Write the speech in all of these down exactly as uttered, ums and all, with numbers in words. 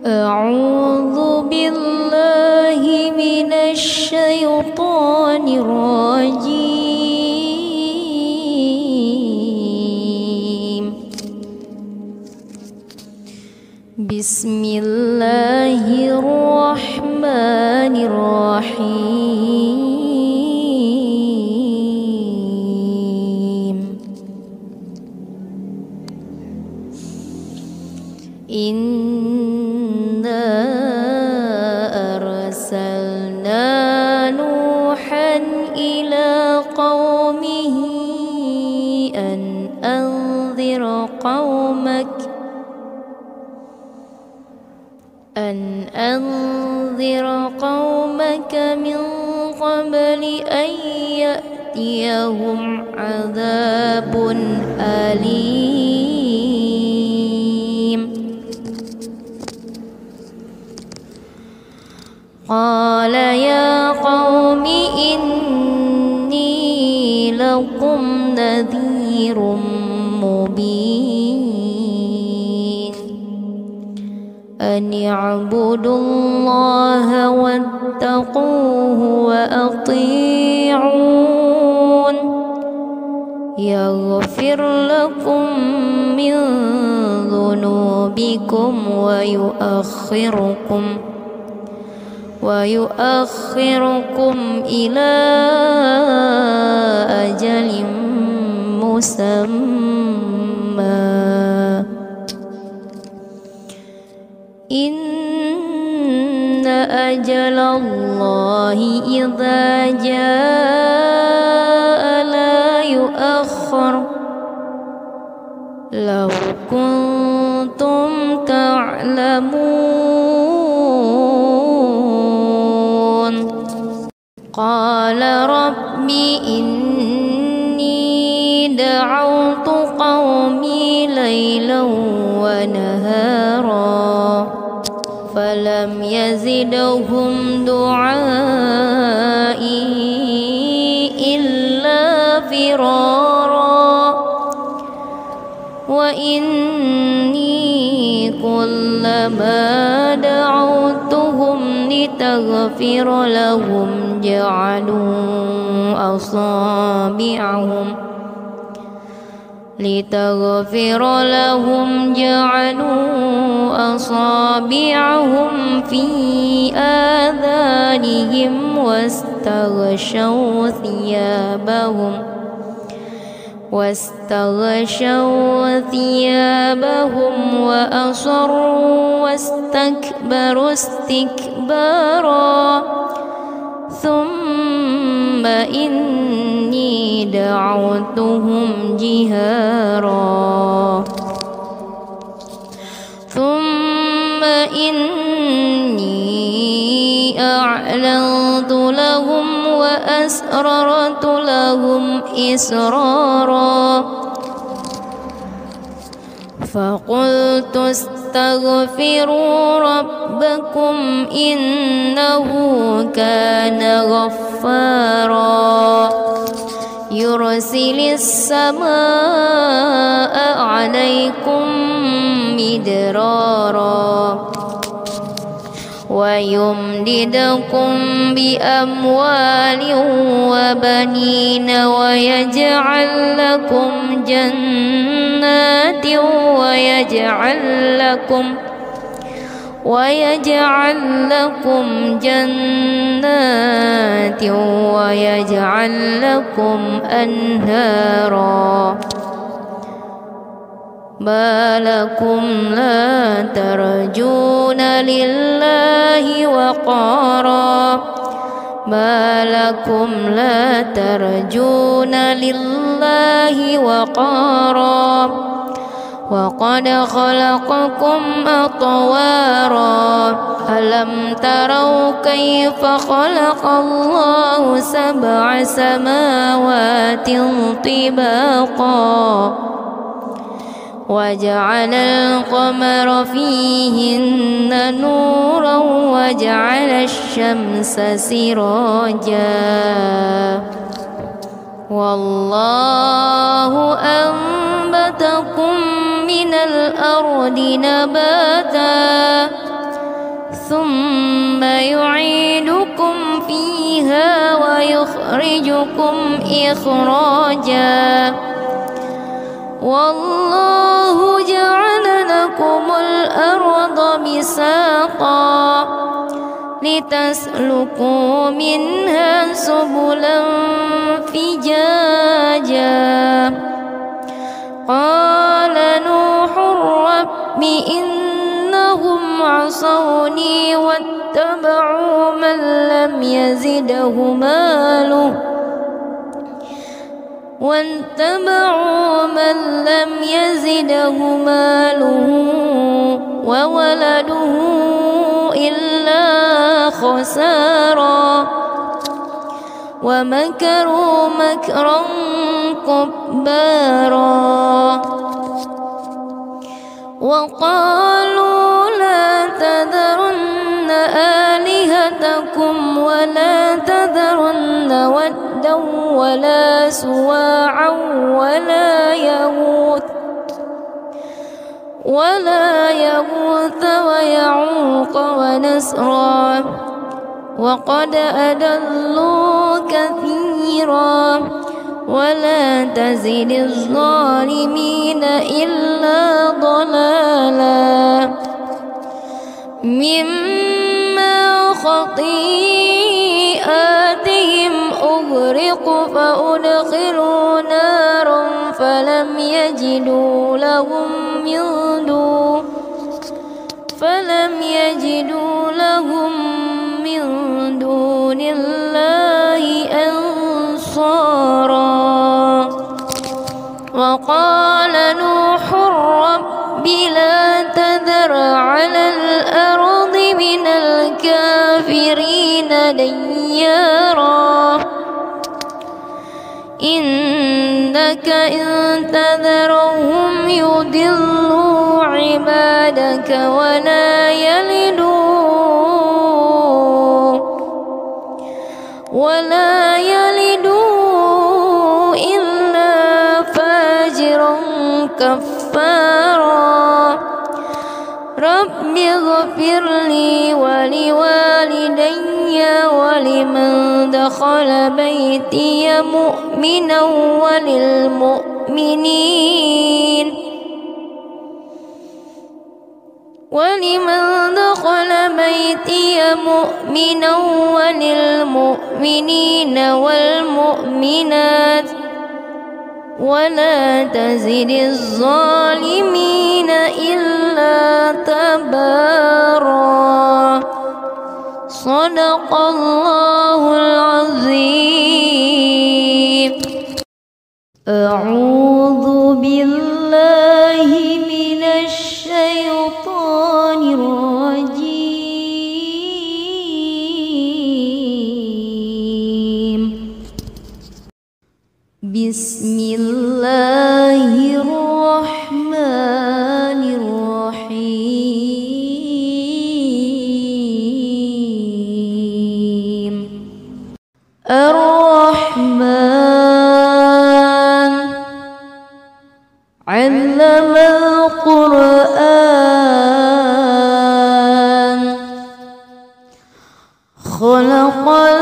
أعوذ بالله من الشيطان الرجيم. بسم الله الرحمن الرحيم. إنا أرسلنا نوحا إلى قومه أن أنذر قومك أن أنذر قومك من قبل أن يأتيهم عذاب أليم. قال يا قوم إني لكم نذير مبين أن اعبدوا الله واتقوه وأطيعون يغفر لكم من ذنوبكم ويؤخركم ويؤخركم إلى أجل مسمى. إن أجل الله إذا جاء لا يؤخر لو كنتم تعلمون. قال رب إني دعوت قومي ليلا ونهارا فلم يزدهم دعائي إلا فرارا وإني كلما دعوتهم لتغفر لهم جعلوا أصابعهم لتغفر لهم جعلوا أصابعهم في آذانهم واستغشوا ثيابهم واستغشوا ثيابهم وأصروا واستكبروا استكبارا ثم إني دعوتهم جهارا ثم إني أعلنت لهم وأسررت لهم إسرارا فقلت استغفروا ربكم إنه كان غفارا يرسل السماء عليكم مدرارا ويمددكم بأموال وبنين ويجعل لكم جنات ويجعل لكم ويجعل لكم جنات ويجعل لكم أنهارا ما لكم لا ترجون لله وقارا ما لكم لا ترجون لله وقارا وقد خلقكم أطوارا ألم تروا كيف خلق الله سبع سماوات طباقا وجعل القمر فيهن نورا وجعل الشمس سراجا والله أنبتكم من الأرض نباتا ثم يعيدكم فيها ويخرجكم إخراجا والله جعل لكم الأرض بساطا لتسلكوا منها سبلا فجاجا قال نوح رب إنهم عصوني واتبعوا من لم يزده ماله واتبعوا من لم يزده ماله وولده إلا خسارا ومكروا مكرا كبارا وقالوا لا تذرن آلهتكم ولا تذرن ودا ولا سواعا ولا يغوث ولا يغوث ويعوق ونسرا وقد أضلوا كثيرا ولا تزد الظالمين إلا ضلالا مما خطيئاتهم أغرقوا فأدخلوا نارا فلم يجدوا لهم من دون فلم يجدوا لهم من دون الله أنصارا وقال نوح رب لا تذر على الأرض من الكافرين ديارا إنك إن تذرهم يضلوا عبادك ولا يلدوا ولا يلدوا إلا فاجرا كفارا رب اغفر لي ولوالدي ولمن دخل بيتي مؤمنا وللمؤمنين ولمن دخل بيتي مؤمنا وللمؤمنين والمؤمنات ولا تزد الظالمين إلا تبارا صدق الله العظيم. أعوذ بالله من الشيطان الرجيم. بسم الله الرحمن الرحيم. الرحمن علم القرآن خلق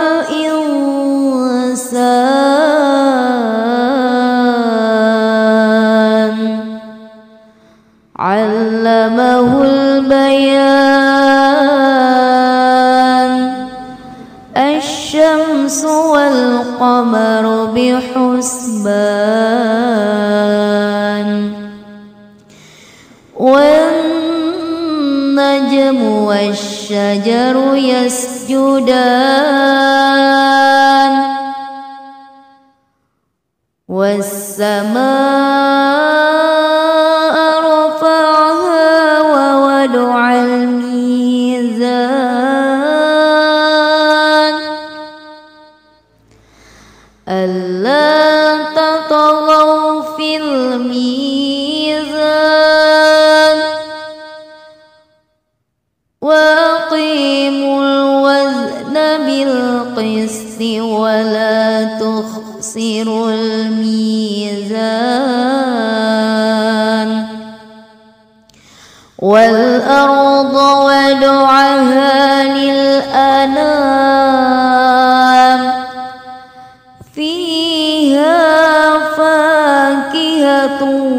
الإنسان علمه البيان الشمس والقمر بحسبان والنجم والشجر يسجدان والسماء رفعها ووضع الميزان ألا تطغوا في الميزان وأقيموا الوزن بالقسط ولا تخسروا الميزان والأرض وضعها الأنام فيها فاكهة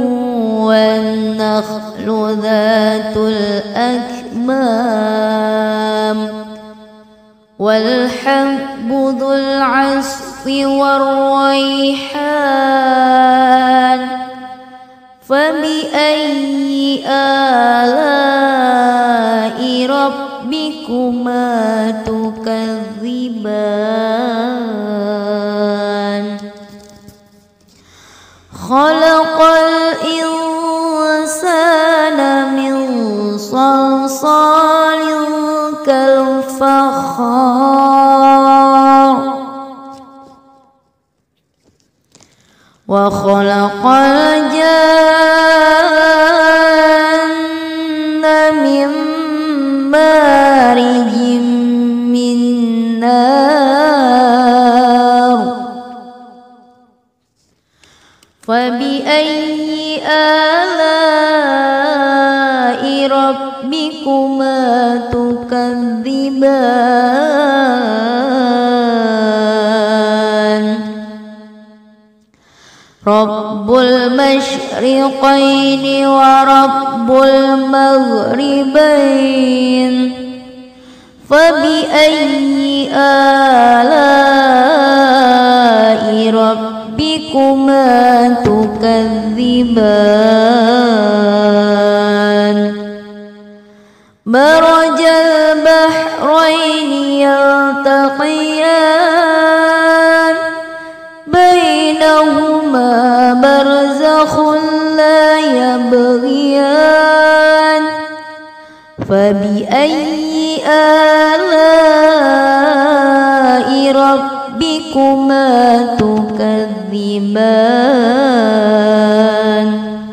والنخل ذات الأكمام والحب ذو العصف والريحان فبأي آلاء ربكما تكذبان خلق الإنسان من صلصال كالفخار وخلق الجن من مارج من نار فبأي آلاء ربكما تكذبان رب المشرقين ورب المغربين فبأي آلاء ربكما تكذبان مرج البحرين يلتقيان بينهما برزخ لا يبغيان فبأي آلاء ربكما تكذبان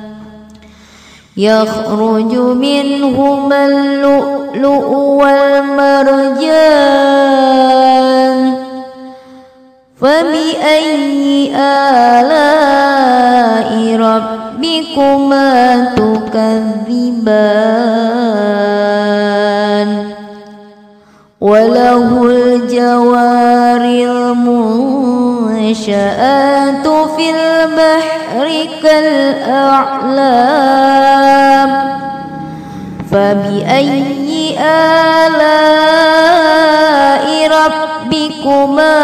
يخرج منهما اللؤلؤ والمرجان فبأي آلاء ربكما تكذبان وله الجوار المنشآت في البحر كالأعلام فبأي آلاء ربكما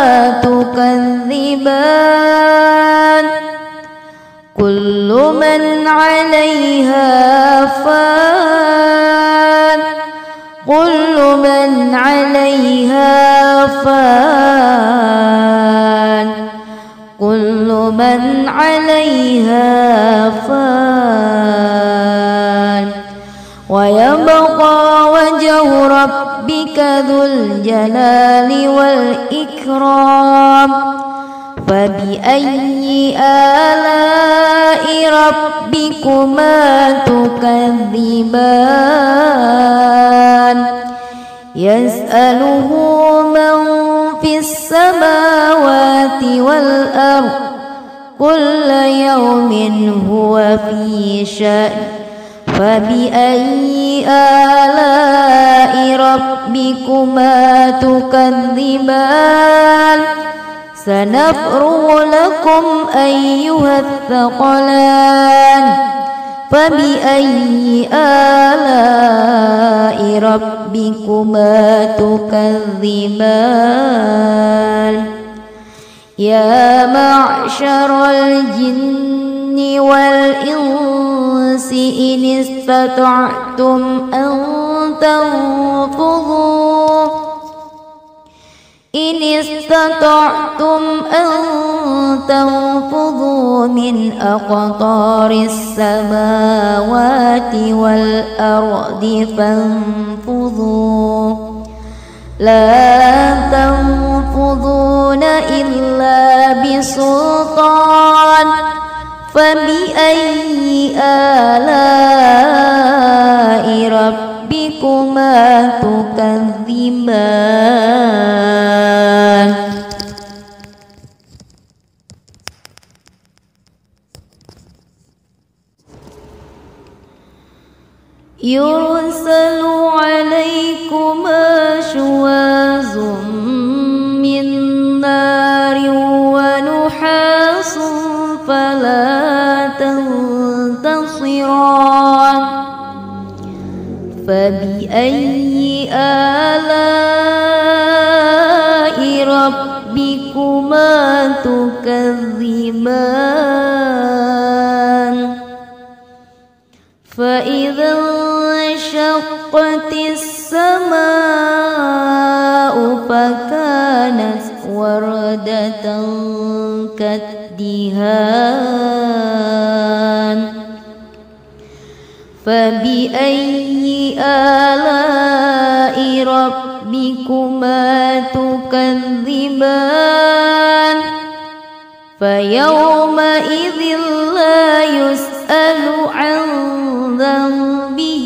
تكذبان كل من عليها فان كل من عليها فان كل من عليها فان ويبقى وجه ربك ذو الجلال والإكرام فبأي آلاء ربكما تكذبان يسأله من في السماوات والأرض كل يوم هو في شأن فبأي آلاء ربكما تكذبان سنفرغ لكم أيها الثقلان فبأي آلاء ربكما تكذبان يا معشر الجن والإنس إن استطعتم أن تنفذوا إن استطعتم أن تنفذوا من أقطار السماوات والأرض فانفذوا لا تنفذون إلا بسلطان فبأي آلاء ربكما تكذبان يرسل عليكما شواظ فبأي آلاء ربكما تكذبان فإذا انشقت السماء فكانت وردة كالدهان فبأي آلاء ربكما تكذبان فيومئذ لا يسأل عن ذنبه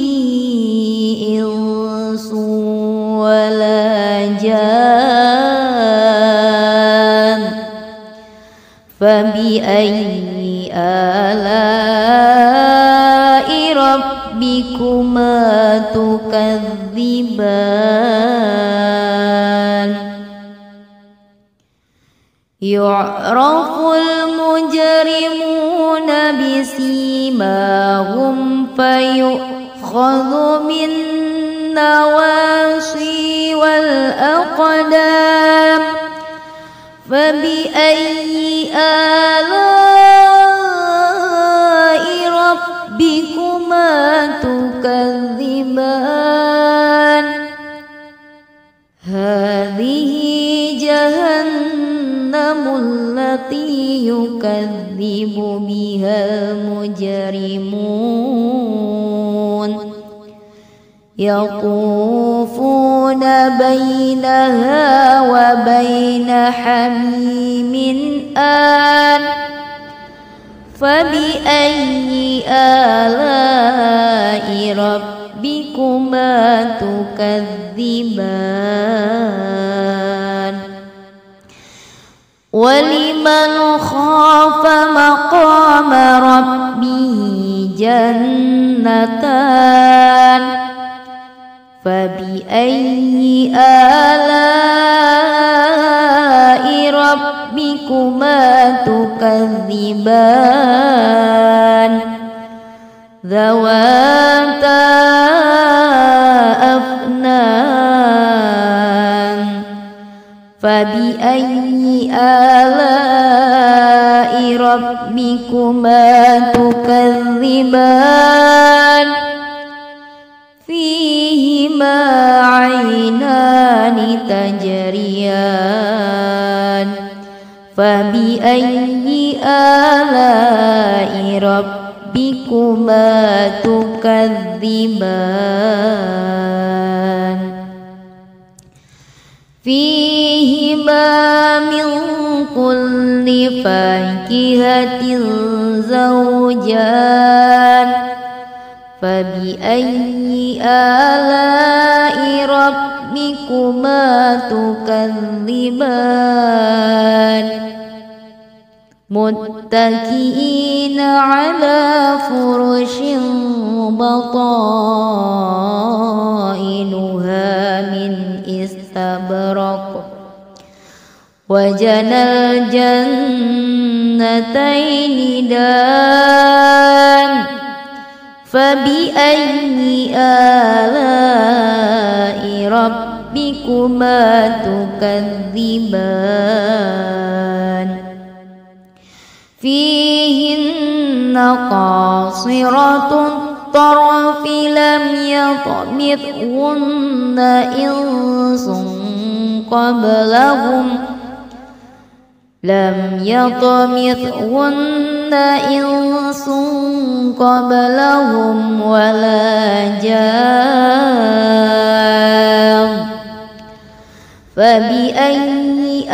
إنس ولا جان فبأي آلاء ربكما تكذبان يعرف المجرمون بسيماهم فيؤخذ بالنواصي والأقدام فبأي آلاء ربكما تكذبان هذه جهنم التي يكذب بها المجرمون يطوفون بينها وبين حميم آن فبأي آلاء ربكما تكذبان ولمن خاف مقام ربه جنتان فبأي آلاء ربكما تكذبان ذواتا أفنان فبأي آلاء ربكما تكذبان فيهما عينان تجريان فبأي آلاء ربكما تكذبان فيهما من كل فاكهة زوجان فبأي آلاء ربكما تكذبان متكئين على فرش بطائنها من استبرق وجنى الجنتين دان فبأي آلاء ربكما تكذبان فيهن قاصرات الطرف لم يطمثهن إنس قبلهم لم يطمثهن إنس قبلهم ولا جان فبأي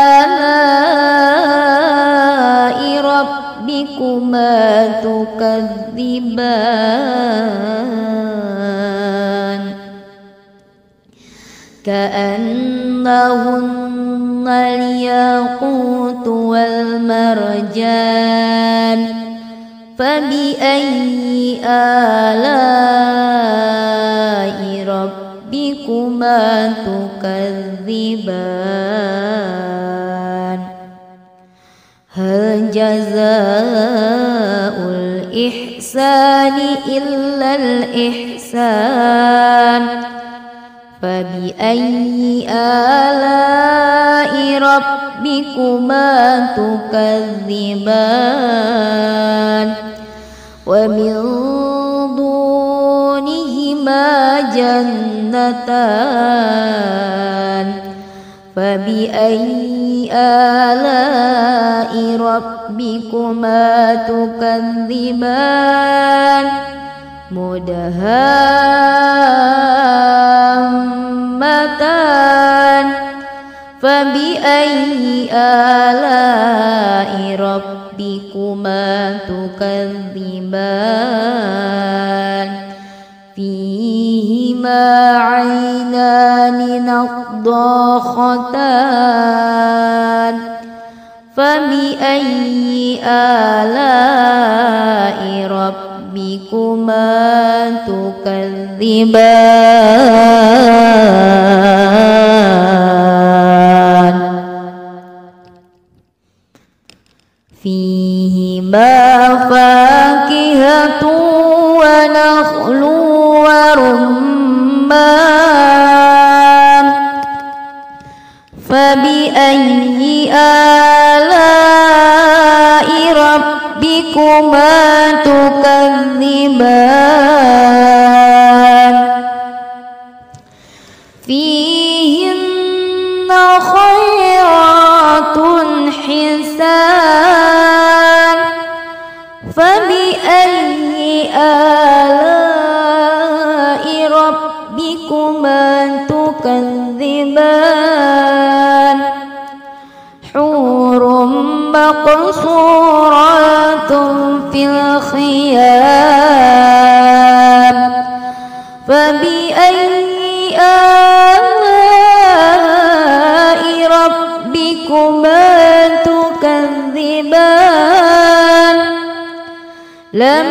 آلاء ربكما تكذبان كأنهن الياقوت والمرجان فبأي آلاء ربكما تكذبان هل جزاء الإحسان إلا الإحسان فبأي آلاء ربكما تكذبان ومن دونهما جنتان فبأي آلاء ربكما تكذبان مدهامتان فبأي آلاء ربكما تكذبان فيهما عينان نضاختان فبأي آلاء ربكما تكذبان فيهما فاكهة ونخل ورمان فبأي آلاء ربكما تكذبان فيهن خيرات حسان فبأي آلاء ربكما تكذبان حور مقصورات في الخيام فبأي آلاء ربكما تكذبان لم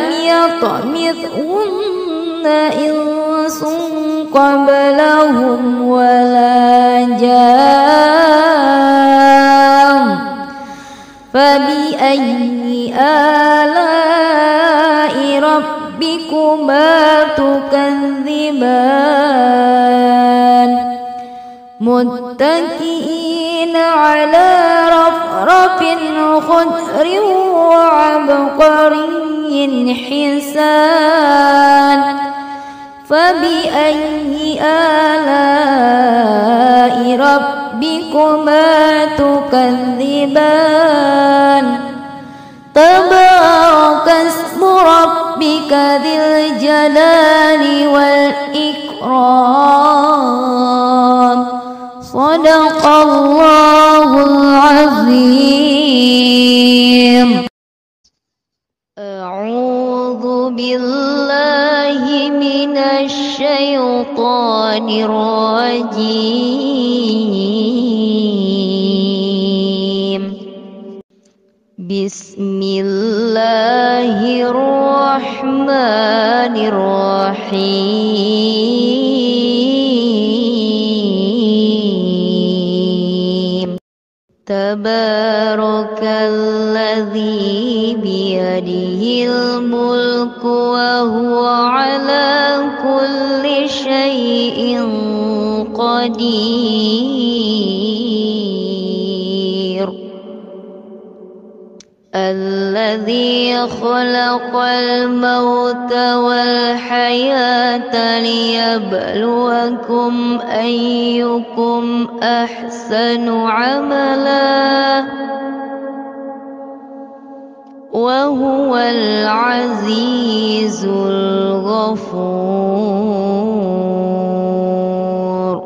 يطمثهن إنس قبلهم ولا جان فبأي آلاء ربكما تكذبان متكئين على رفرف خضر وعبقري حسان فبأي آلاء ربكما تكذبان تبارك اسم ربك ذي الجلال والإكرام صدق الله العظيم. أعوذ بالله من الشيطان الرجيم. بسم الله الرحمن الرحيم. تبارك الذي بيده الملك وهو على كل شيء قدير. الذي خلق الموت والحياة ليبلوكم أيكم أحسن عملا وهو العزيز الغفور.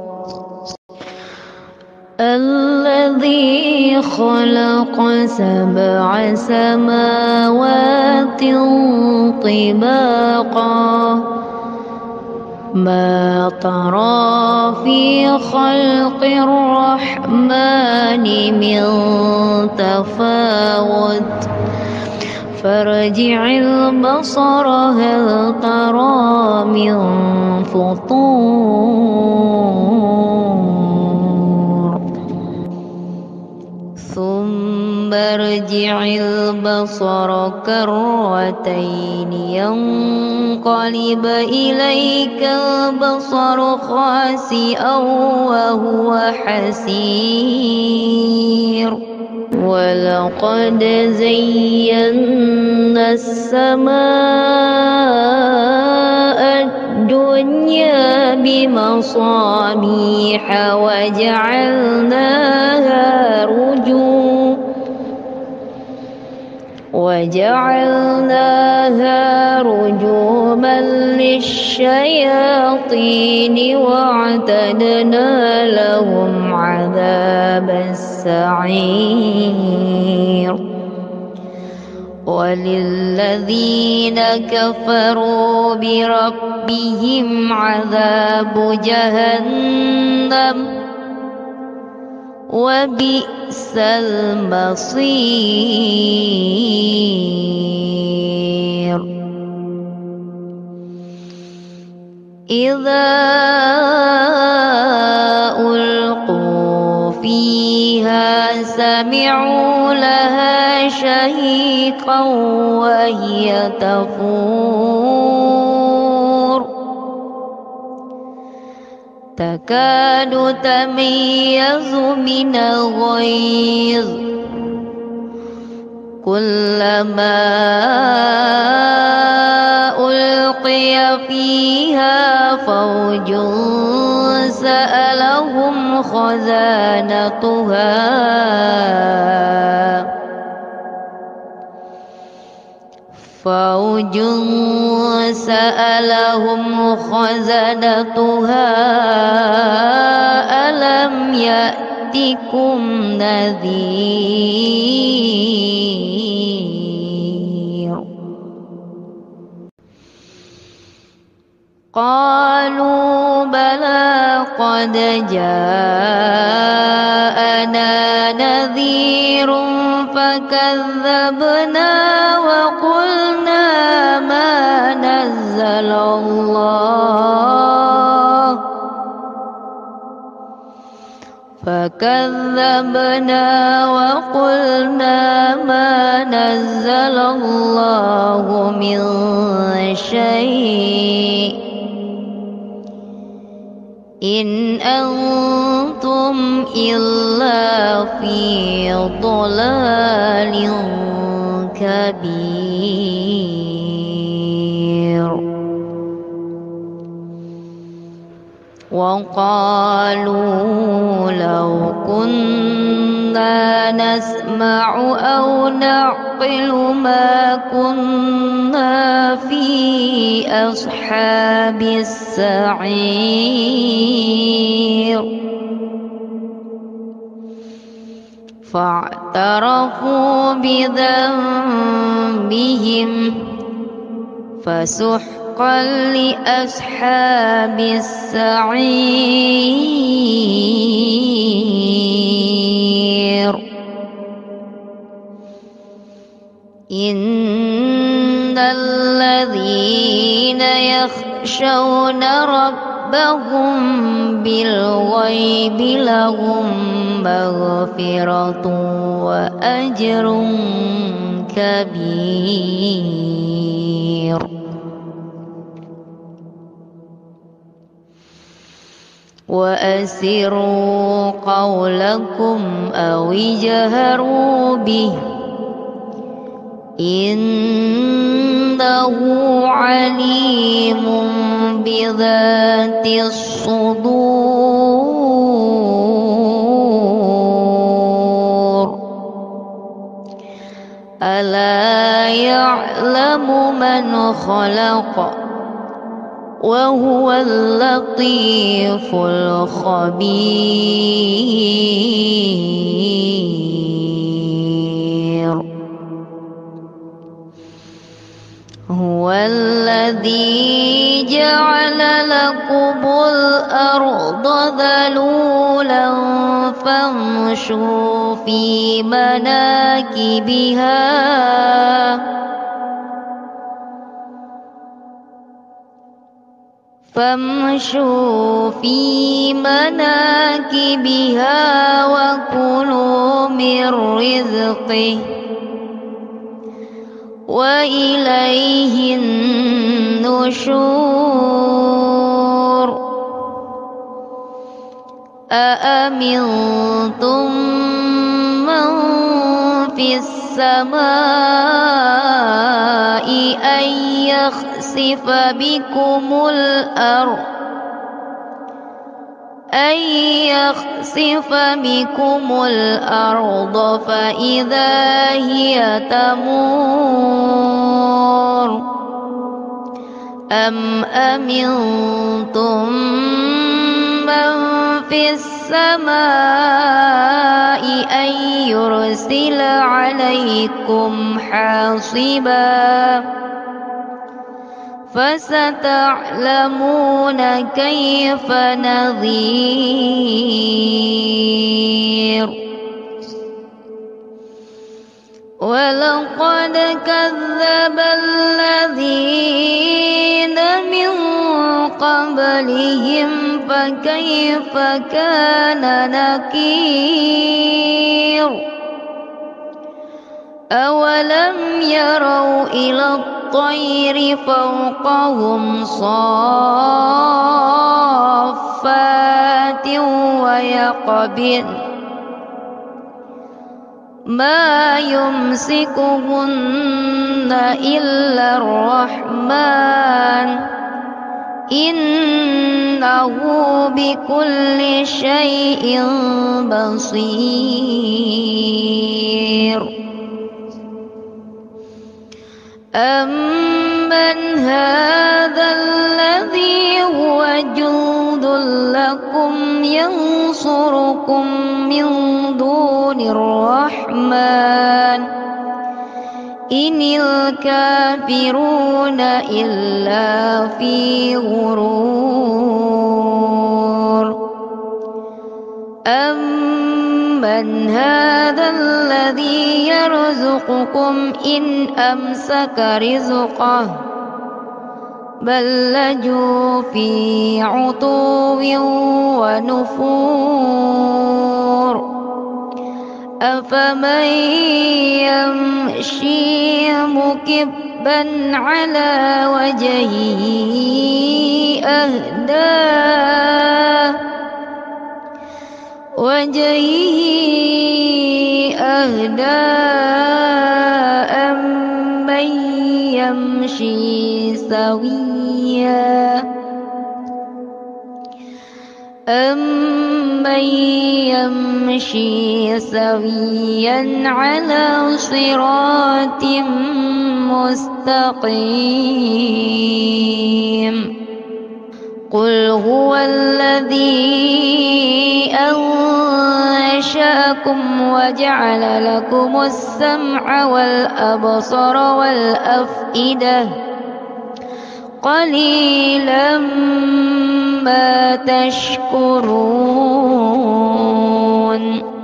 الذي خلق سبع سماوات طباقا ما ترى في خلق الرحمن من تفاوت فارجع البصر هل ترى من فطور ثم ارجع فارجع البصر كرتين ينقلب إليك البصر خاسئا وهو حسير ولقد زينا السماء الدنيا بمصابيح وجعلناها رجوما وجعلناها رجوما للشياطين واعتدنا لهم عذاب السعير وللذين كفروا بربهم عذاب جهنم وبئس المصير إذا ألقوا فيها سمعوا لها شهيقا وهي تفور تكاد تميز من الغيظ كلما ألقي فيها فوج سألهم خزانتها فوج سألهم خزنتها ألم يأتكم نذير قالوا بلى قد جاءنا نذير فكذبنا وقلنا ما نزل الله فكذبنا وقلنا ما نزل الله من شيء إن أنتم إلا في ضلال كبير وقالوا لو كنا نسمع أو نعقل ما كنا في أصحاب السعير فاعترفوا بذنبهم فسحقا لأصحاب السعير إن الذين يخشون ربهم بالغيب لهم مغفرة وأجر كبير وأسروا قولكم أو اجهروا به إنه عليم بذات الصدور ألا يعلم من خلق وهو اللطيف الخبير هو الذي جعل لكم الأرض ذلولا فامشوا في مناكبها فامشوا في مناكبها وكلوا من رزقه وإليه النشور أأمنتم من في السماء أن يخسف بكم الأرض أن يخسف بكم الأرض فإذا هي تمور أم أمنتم من في السماء أن يرسل عليكم حاصبا فستعلمون كيف نذير ولقد كذب الذين من قبلهم فكيف كان نكير أولم يروا إلى الطير فوقهم صافات ويقبضن ما يمسكهن إلا الرحمن إنه بكل شيء بصير أمن هذا الذي هو جند لكم ينصركم من دون الرحمن إن الكافرون إلا في غرور أمن هذا الذي يرزقكم إن أمسك رزقه بل لجوا في عتو ونفور أفمن يمشي مكبا على وجهه أهدى وجهه أهدى أمن يمشي سويا أمن يمشي سويا على صراط مستقيم قل هو الذي أنشأكم وجعل لكم السمع والأبصر والأفئدة قليلا ما تشكرون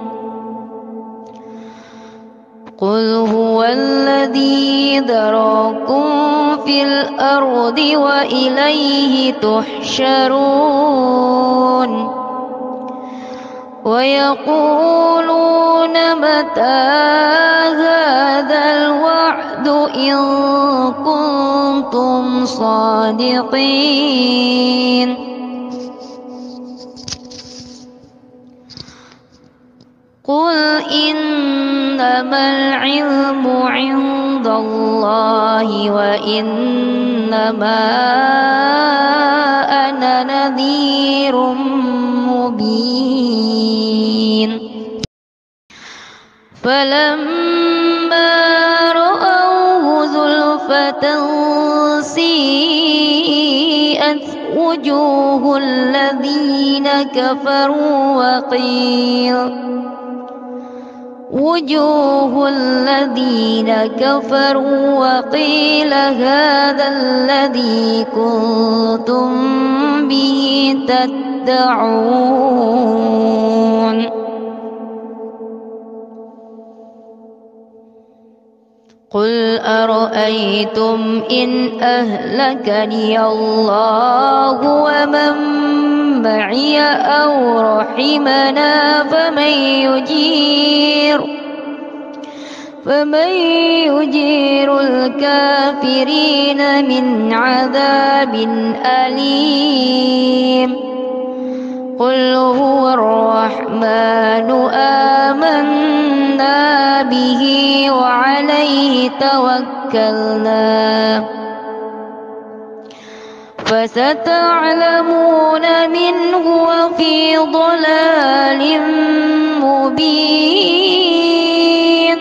قل هو الذي ذراكم في الأرض وإليه تحشرون ويقولون متى هذا الوعد إن كنتم صادقين قل إنما العلم عند الله وإنما أنا نذير مبين فلما رأوه زلفة سيئت وجوه الذين كفروا وقيل وجوه الذين كفروا وقيل هذا الذي كنتم به تدعون قل أرأيتم إن أهلكني الله ومن معي أو رحمنا فمن يجير فمن يجير الكافرين من عذاب أليم قل هو الرحمن آمنا به وعليه توكلنا فستعلمون من هو في ضلال مبين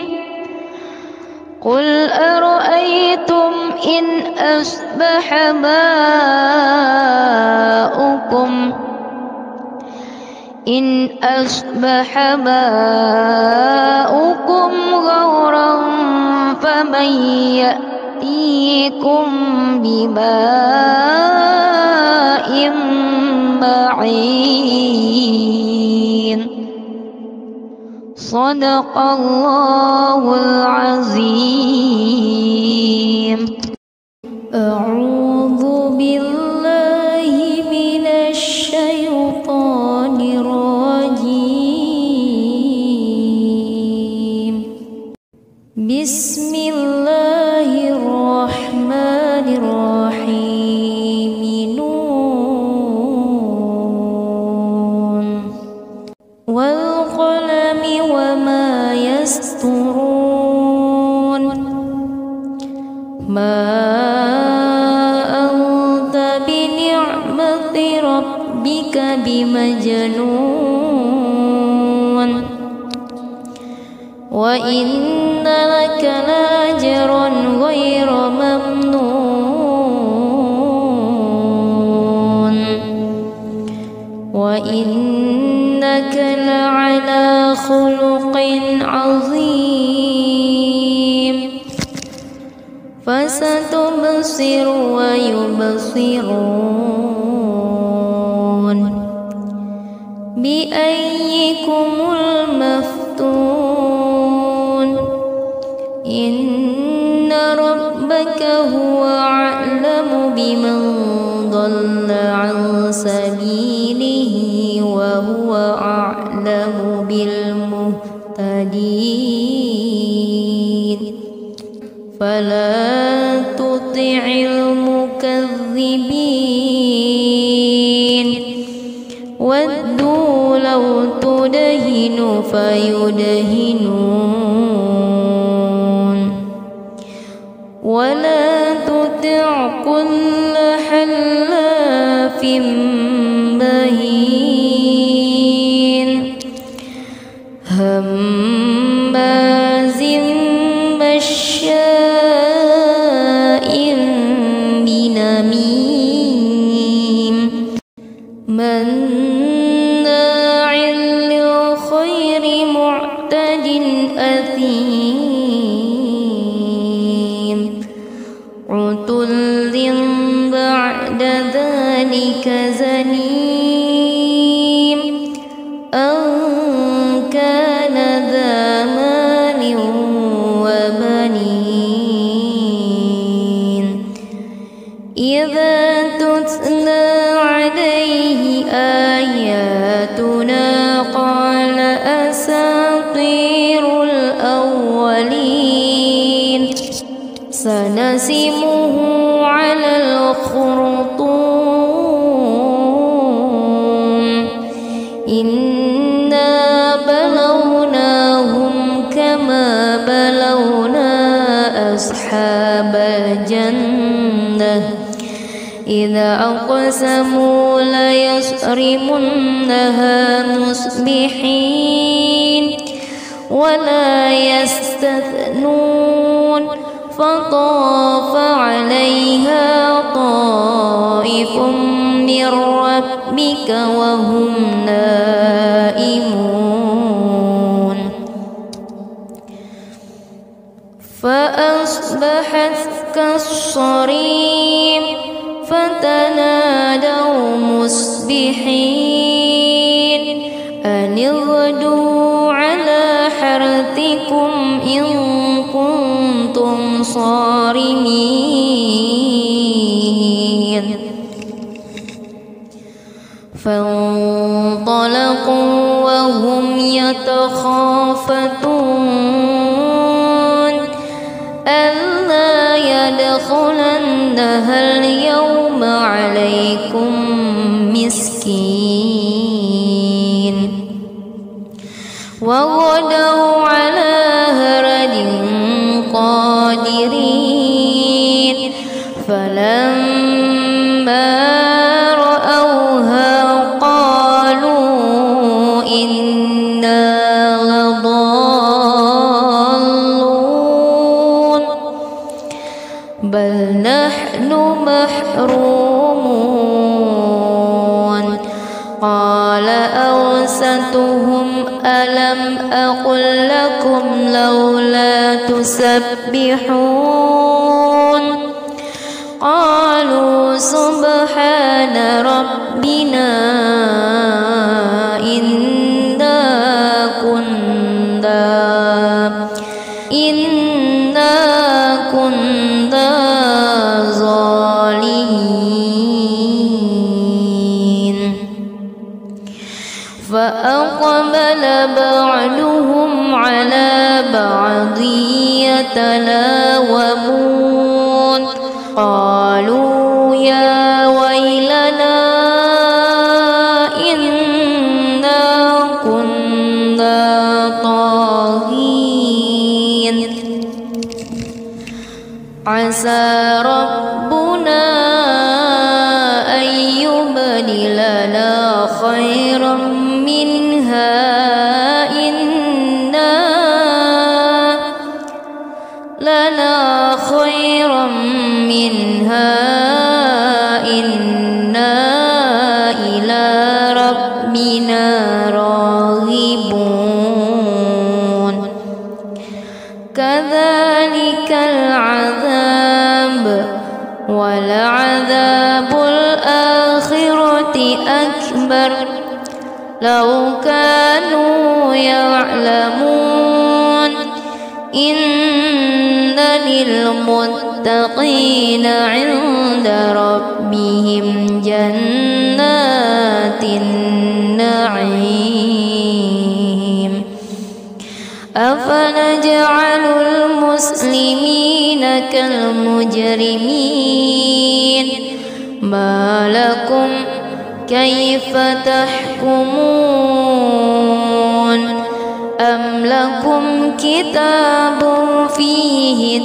قل أرأيتم إن أصبح ماؤكم إن أصبح ماؤكم غورا فمن يأتيكم بماء معين صدق الله العظيم. أعوذ بالله من الشيطان الرجيم. بسم الله الرحمن الرحيم. نون والقلم وما يسطرون ما أنت بنعمة ربك بمجنون وإن لك لأجرا غير ممنون وإنك لعلى خلق عظيم فستبصر ويبصرون بأيكم المفتون إن ربك هو أعلم بمن ضل عن سبيله وهو أعلم بالمهتدين فلا تطع المكذبين ودوا لو تدهن فيدهنون ولا تطع كل حلاف مهين هماز مشاء بنميم مناع للخير معتد أثيم عتل بعد ذلك زنيم أن كان ذا مال وبنين إذا تتلى عليه آياتنا قال أساطير الأولين سنسمه على الخرطوم إنا بلوناهم كما بلونا أصحاب الجنة إذا أقسموا ليصرمنها مصبحين ولا يستثنون فطاف عليها طائف من ربك وهم نائمون فأصبحت كالصريم فتنادوا مصبحين أن اغدوا على حرثكم إن كنتم صارمين فانطلقوا وهم يتخافتون لأدخلنها اليوم عليكم مسكين وغدوا على هرد قادرين فلما رأوها قالوا إنا لضالون بل نحن محرومون قال أوسطهم ألم أقل لكم لولا تسبحون قالوا سبحان ربنا إنا كنا إنا كنا ظالمين فأقبل بعضهم على بعض يتلاومون قالوا يا ويلنا إنا كنا طاغين عسى ربنا أن يبدلنا خيرا منها إنا لنا خيرا منها إنا إلى ربنا راغبون كذلك العذاب ولعذاب الآخرة أكبر لو كانوا يعلمون إن للمتقين عند ربهم جنات النعيم أفنجعل المسلمين كالمجرمين ما لكم كيف تحكمون أم لكم كتاب فيه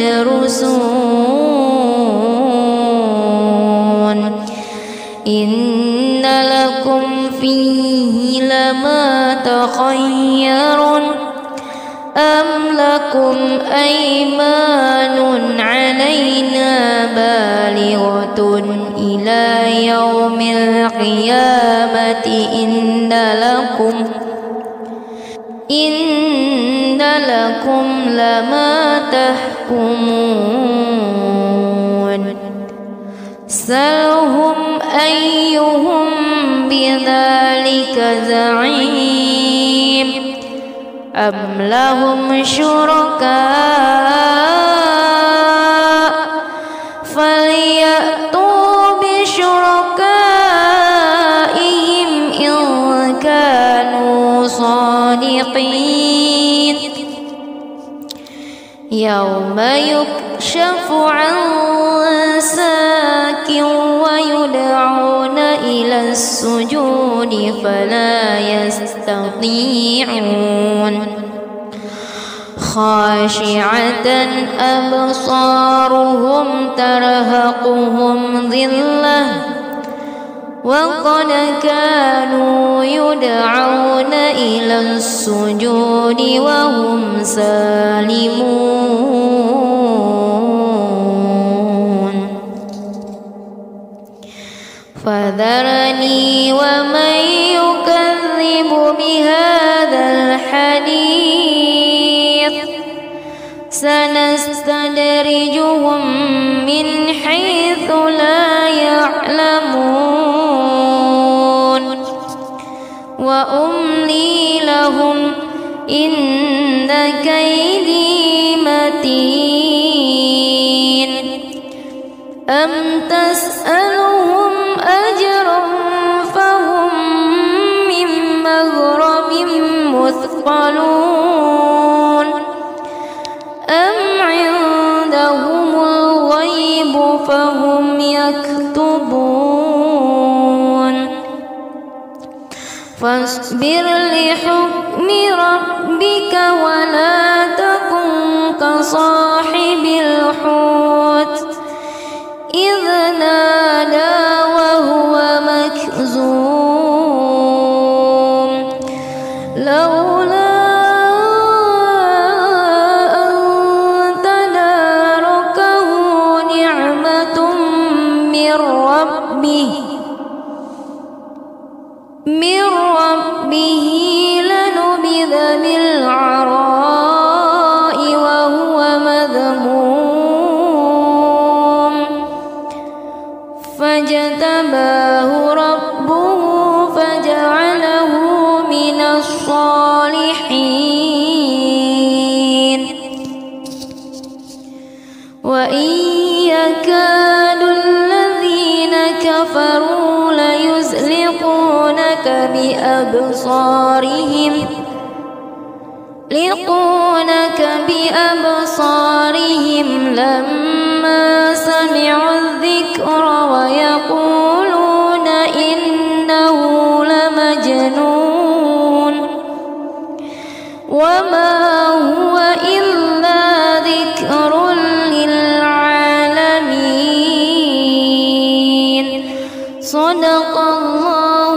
تدرسون إن لكم فيه لما تخيرون أم لكم أيمان علينا بالغة إلى يوم القيامة إن لكم إن لكم لما تحكمون سلهم أيهم بذلك زعيم أم لهم شركاء فليأتوا بشركائهم إن كانوا صادقين يوم يكشف عن ساك ويدعون إلى السجود فلا يستطيعون خاشعة أبصارهم ترهقهم ذلة وقد كانوا يدعون إلى السجود وهم سالمون فذرني ومن يكذب بهذا الحديث سنستدرجهم من حيث لا يعلمون وأملي لهم إن كيدي متين أم تسألهم أجرا فهم من مغرم مثقلون أم عندهم الغيب فاصبر لحكم ربك ولا تكن كصاحب الحوت إذ نادى وهو مكظوم لولا أن تداركه نعمة من ربه من ربه لنبذ بالعراء وهو مذموم فاجتباه ربه فجعله من الصالحين وإن يكاد الذين كفروا ليزلقونك بأبصارهم يلقونك بأبصارهم لما سمعوا الذكر ويقولون إنه لمجنون وما هو إلا ذكر للعالمين صدق الله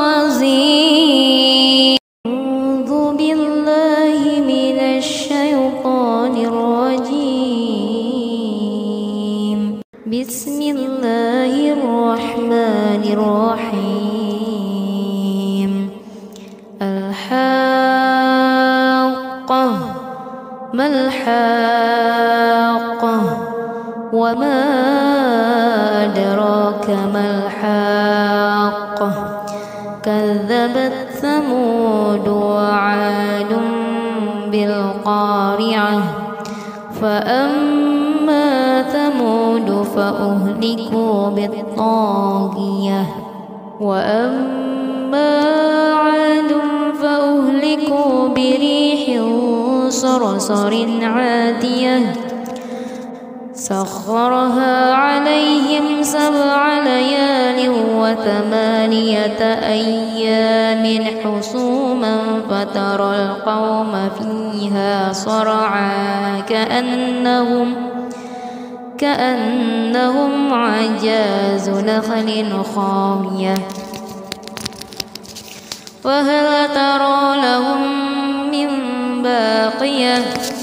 العظيم. أعوذ بالله من الشيطان الرجيم. بسم الله الرحمن الرحيم. الحاقة ما الحاقة وما أدراك ما الحاقة كذبت ثمود وعاد بالقارعة فأما ثمود فأهلكوا بالطاغية وأما عاد فأهلكوا بريح صرصر عاتية سخرها عليهم سبع ليال وثمانية أيام حسوما فترى القوم فيها صرعى كأنهم كأنهم عجاز نخل خاوية فهل ترى لهم من باقية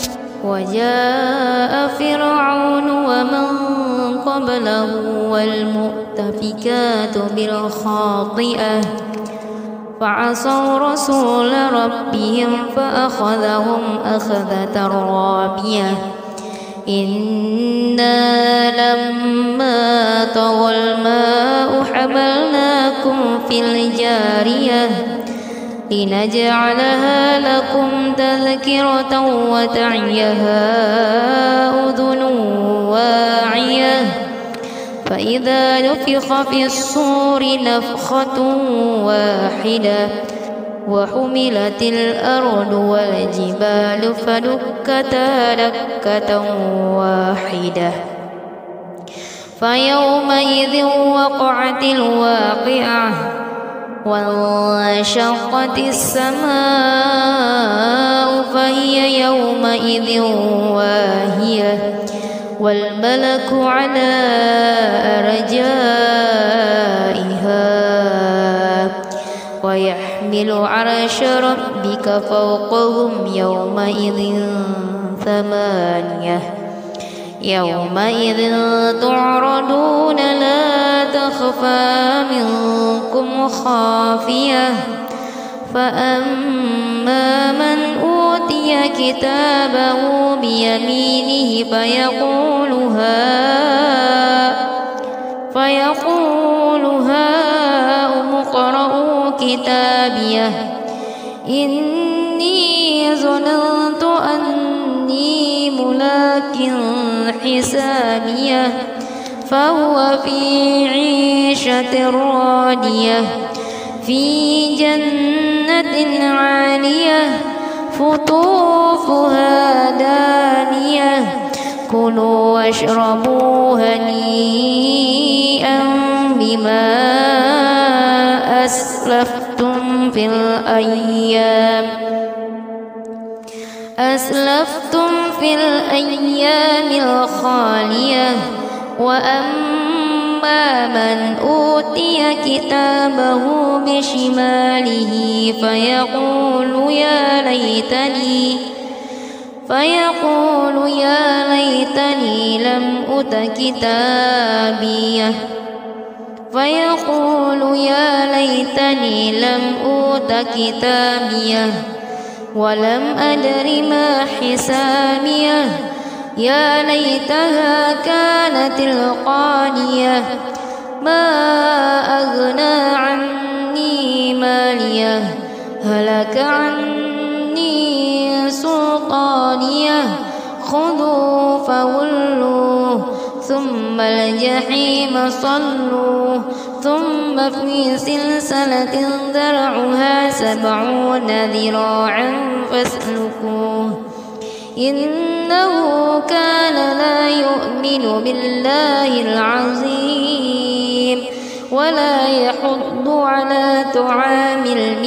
وجاء فرعون ومن قبله والمؤتفكات بالخاطئة فعصوا رسول ربهم فأخذهم أخذة رابية إنا لما طغى الماء حملناكم في الجارية لنجعلها لكم تذكرة وتعيها أذن واعية فإذا نفخ في الصور نفخة واحدة وحملت الأرض والجبال فدكتا دكة واحدة فيومئذ وقعت الواقعة وانشقت السماء فهي يومئذ واهية والملك على أرجائها ويحمل عرش ربك فوقهم يومئذ ثمانية يومئذ تعرضون لا تخفى منكم خافية فأما من أوتي كتابه بيمينه فيقول ها فيقول هاؤم اقرءوا كتابيه إني ظننت أني ملاك حسابيه فهو في عيشة راضية في جنة عالية قطوفها دانية كلوا واشربوا هنيئا بما أسلفتم في الأيام أسلفتم في الأيام الخالية وأما من أوتي كتابه بشماله فيقول يا ليتني فيقول يا ليتني لم أوت كتابيه فيقول يا ليتني لم أوت كتابيه ولم أدر ما حسابيه يا ليتها كانت القاضية ما أغنى عني ماليه هلك عني سلطانيه خذوا فغلوه ثم الجحيم صلوه ثم في سلسلة ذرعها سبعون ذراعا فاسلكوه إنه كان لا يؤمن بالله العظيم ولا يحض على طعام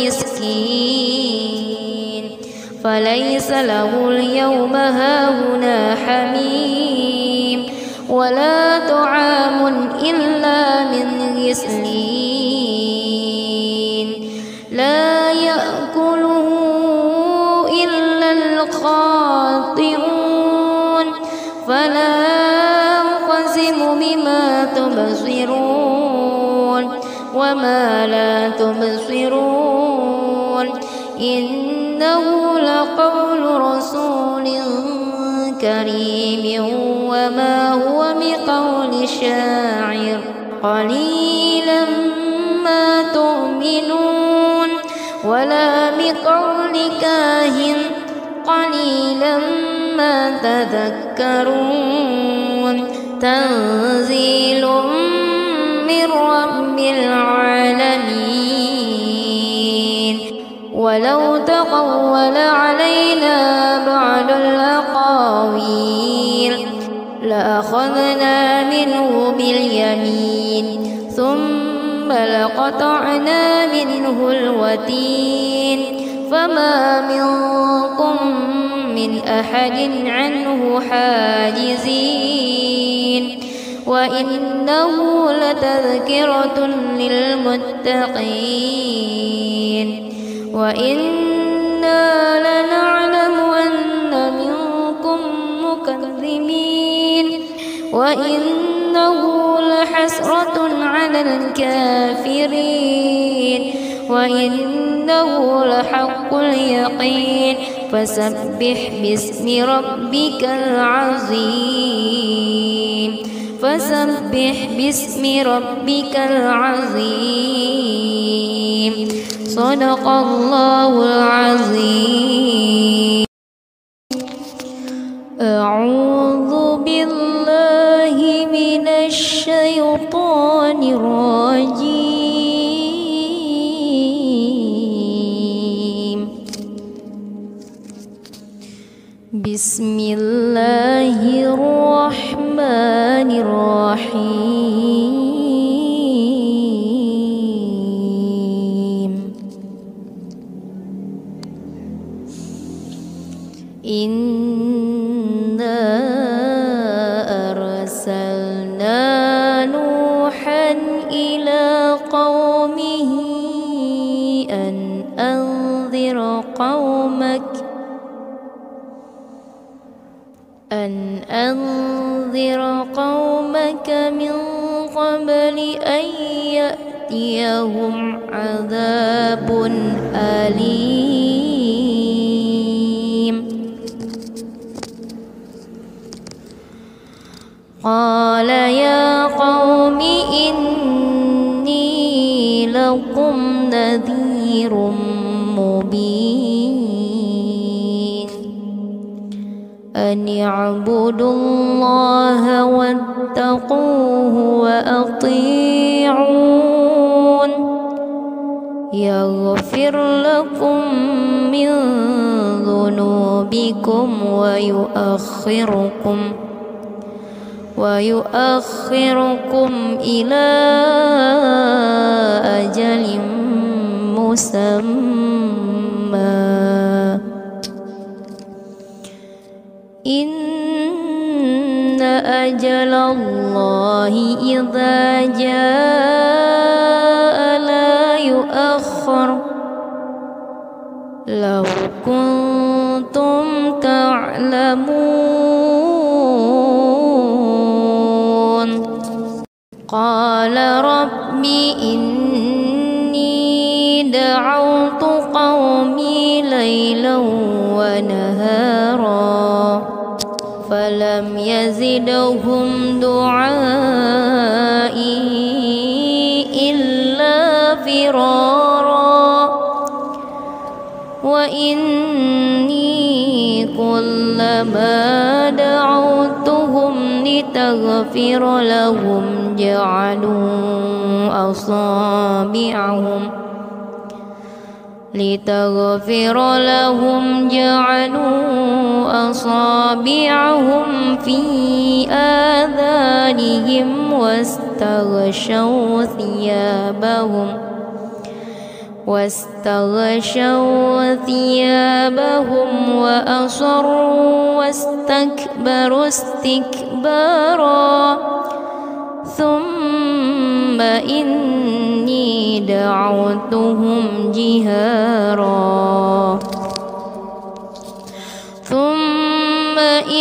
المسكين فليس له اليوم هاهنا حميم ولا طعام إلا من غسلين لا يأكله إلا الخاطئون فلا أقسم بما تبصرون وما لا تبصرون إنه لقول رسول كريم وما هو بقول شاعر قليلا ما تؤمنون ولا بقول كاهن قليلا ما تذكرون تنزيل من رب العالمين ولو تقول علينا بعض الأقاويل لأخذنا منه باليمين ثم لقطعنا منه الوتين فما منكم من أحد عنه حاجزين وإنه لتذكرة للمتقين وإنا لنعلم أن منكم مكذبين وإنه لحسرة على الكافرين وإنه لحق اليقين فسبح باسم ربك العظيم فسبح باسم ربك العظيم صدق الله العظيم. أعوذ بالله من الشيطان الرجيم. بسم الله الرحمن الرحيم. إنا أرسلنا نوحا إلى قومه أن أنذر قومك أن أنذر قومك من قبل أن يأتيهم عذاب أليم. قال يا قوم إني لكم نذير مبين أن اعبدوا الله واتقوه وأطيعون يغفر لكم من ذنوبكم ويؤخركم ويؤخركم إلى أجل مسمى إن أجل الله إذا جاء لا يؤخر لو كنتم تعلمون قال رب إني دعوت قومي ليلا ونهارا فلم يزدهم دعائي إلا فرارا وإني كلما دعوتهم لتغفر لهم جعلوا أصابعهم لتغفر لهم جعلوا أصابعهم في آذانهم واستغشوا ثيابهم واستغشوا ثيابهم وأصروا واستكبروا استكبارا ثم إني دعوتهم جهارا ثم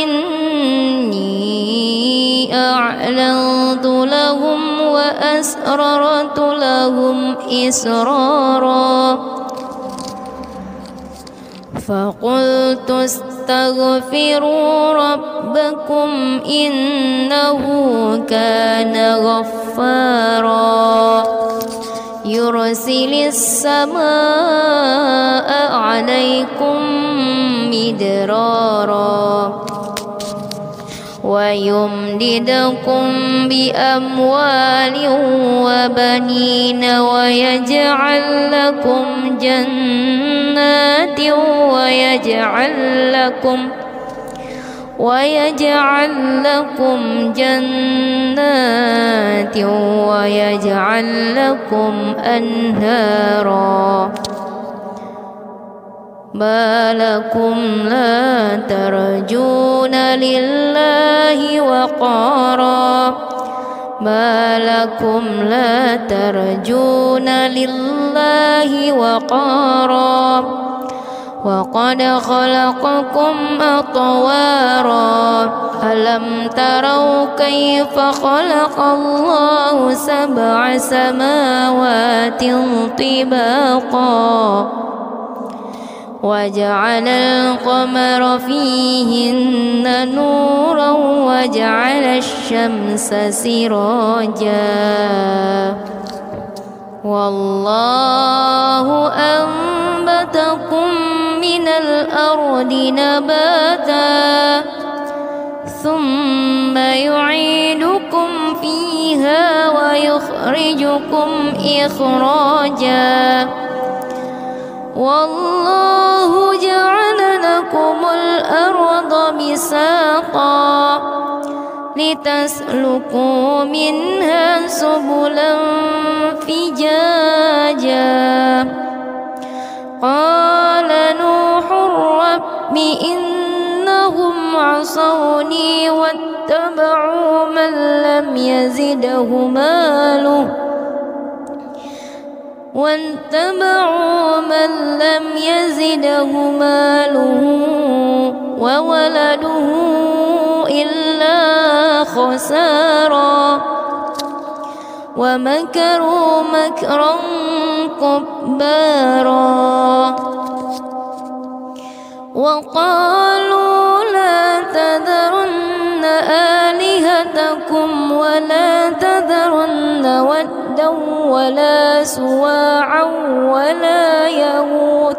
إني أعلنت لهم وأسررت لهم إسرارا فقلت استغفروا ربكم إنه كان غفارا يرسل السماء عليكم مدرارا ويمددكم بأموال وبنين ويجعل لكم جنات ويجعل لكم ويجعل لكم جنات ويجعل لكم أنهارا ما لكم لا ترجون لله وقارا ما لكم لا ترجون لله وقارا وقد خلقكم أطوارا ألم تروا كيف خلق الله سبع سماوات طباقا وجعل القمر فيهن نورا وجعل الشمس سراجا والله أنبتكم من الأرض نباتا ثم يعيدكم فيها ويخرجكم إخراجا والله جعل لكم الأرض بساطا لتسلكوا منها سبلا فجاجا قال نوح رب إنهم عصوني واتبعوا من لم يزده ماله واتبعوا من لم يزده ماله وولده إلا خسارا ومكروا مكرا كبارا وقالوا لا تذرن آلهتكم ولا تذرن ودا ولا سواعا ولا يغوث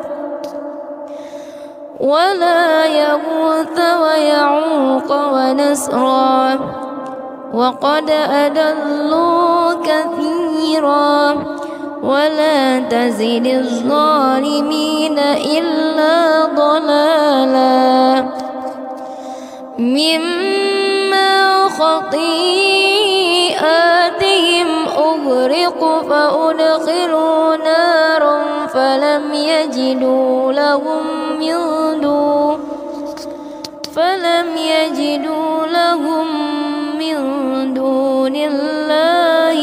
ولا يغوث ويعوق ونسرا وقد أضلوا كثيرا ولا تزد الظالمين إلا ضلالا مما خطيئاتهم أغرقوا فأدخلوا نارا فلم يجدوا لهم من دون فلم يجدوا لهم من دون الله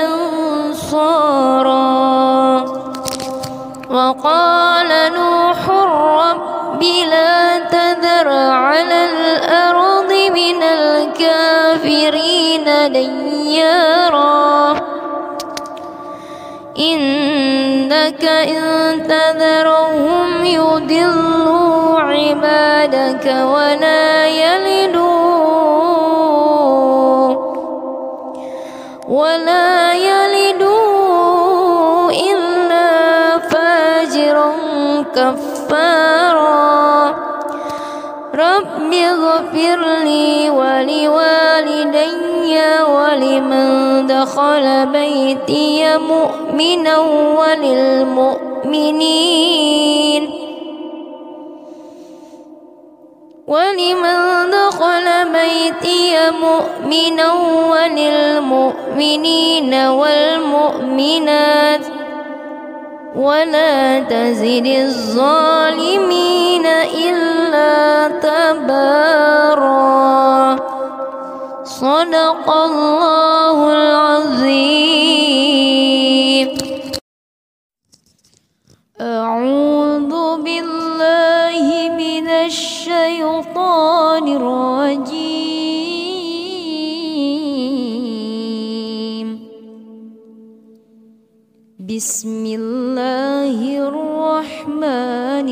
أنصارا. وقال نوح رب لا تذر على الأرض من الكافرين ديارا إنك إن تذرهم يضلوا عبادك ولا يلدوا ولا يلدوا إلا فاجرا كفارا. رب اغفر لي ولوالدي ولمن دخل بيتي مؤمنا وللمؤمنين ولمن دخل بيتي مؤمنا وللمؤمنين والمؤمنات ولا تزد الظالمين إلا تبارا. صدق الله العظيم. أعوذ بالله من الشيطان الرجيم. بسم الله الرحمن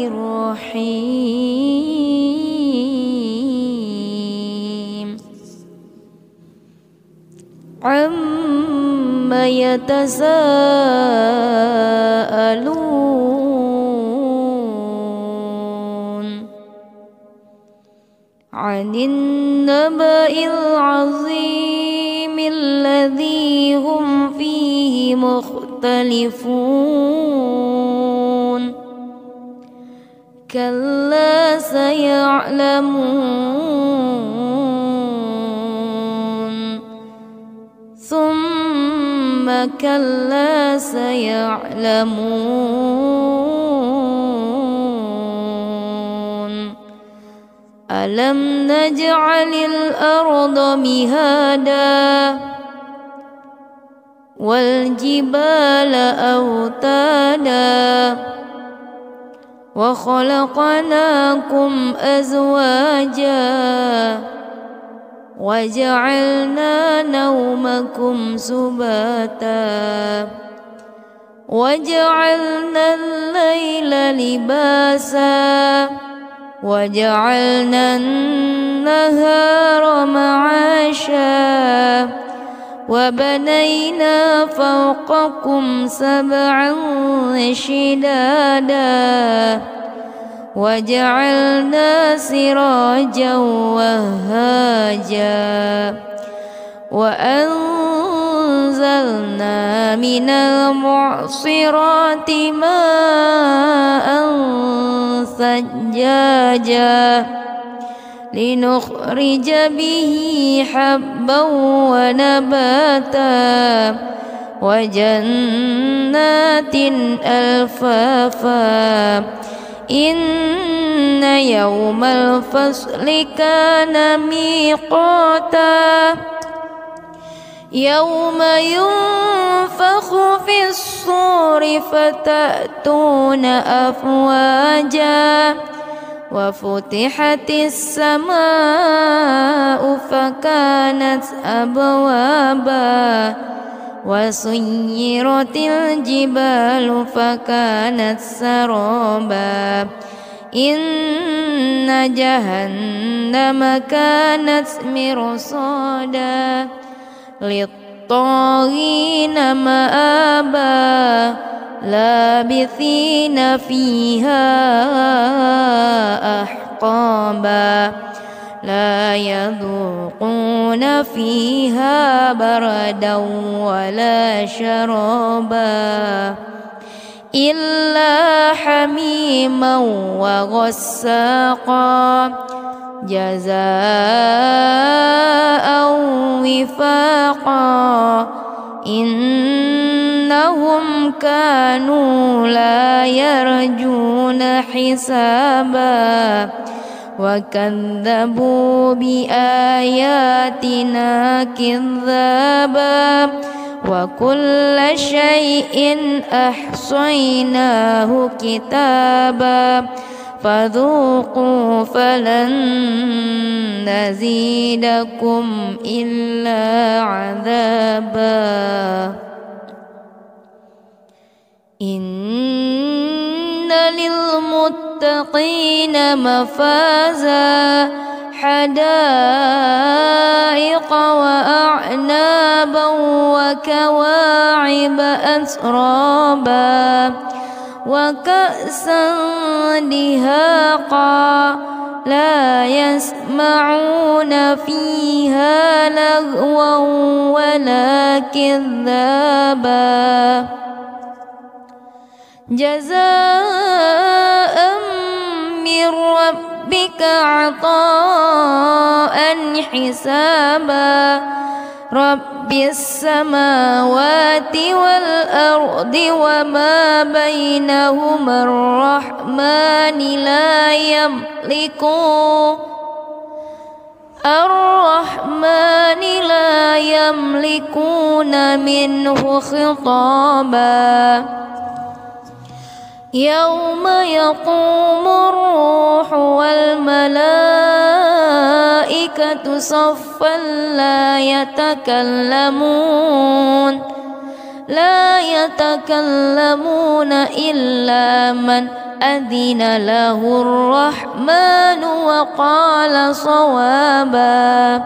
الرحيم. عما يتساءلون عن النبأ العظيم الذي هم فيه مختلفون. كلا سيعلمون ثم كلا سيعلمون ألم نجعل الأرض مهادا والجبال أوتادا وخلقناكم أزواجا وجعلنا نومكم سباتا وجعلنا الليل لباسا وجعلنا النهار معاشا وبنينا فوقكم سبعا شدادا وجعلنا سراجا وهاجا وأنزلنا من المعصرات ماء ثجاجا لنخرج به حبا ونباتا وجنات ألفافا إن يوم الفصل كان ميقاتا يوم ينفخ في الصور فتأتون أفواجا وفتحت السماء فكانت أبوابا وسيرت الجبال فكانت سرابا إن جهنم كانت مرصادا للطاغين مآبا لابثين فيها أحقابا لا يذوقون فيها بردا ولا شرابا إلا حميما وغساقا جزاء وفاقا إن إنهم كانوا لا يرجون حسابا وكذبوا بآياتنا كذابا وكل شيء أحصيناه كتابا فذوقوا فلن نزيدكم إلا عذابا إن للمتقين مفازا حدائق وأعنابا وكواعب أترابا وكأسا دهاقا لا يسمعون فيها لغوا ولا كذابا جزاء من ربك عطاء حسابا رب السماوات والأرض وما بينهما الرحمن لا يملكون الرحمن لا يملكون منه خطابا يوم يقوم الروح والملائكة صفا لا يتكلمون لا يتكلمون إلا من أذن له الرحمن وقال صوابا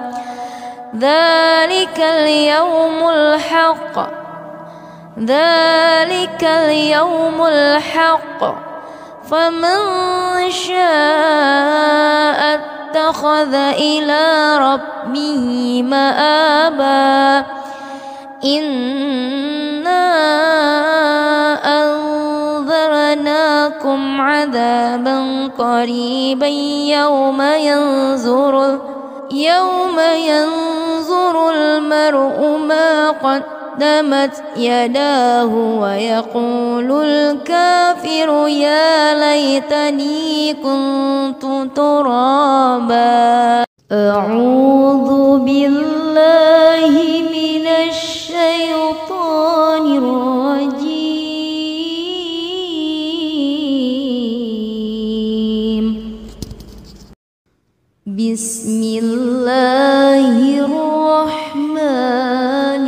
ذلك اليوم الحق ذلك اليوم الحق فمن شاء اتخذ إلى ربه مآبا إنا أنذرناكم عذابا قريبا يوم ينظر يوم ينظر المرء ما قدمت يداه ويقول الكافر يا ليتني كنت ترابا أعوذ بالله من الشيطان الرجيم بسم الله الرحمن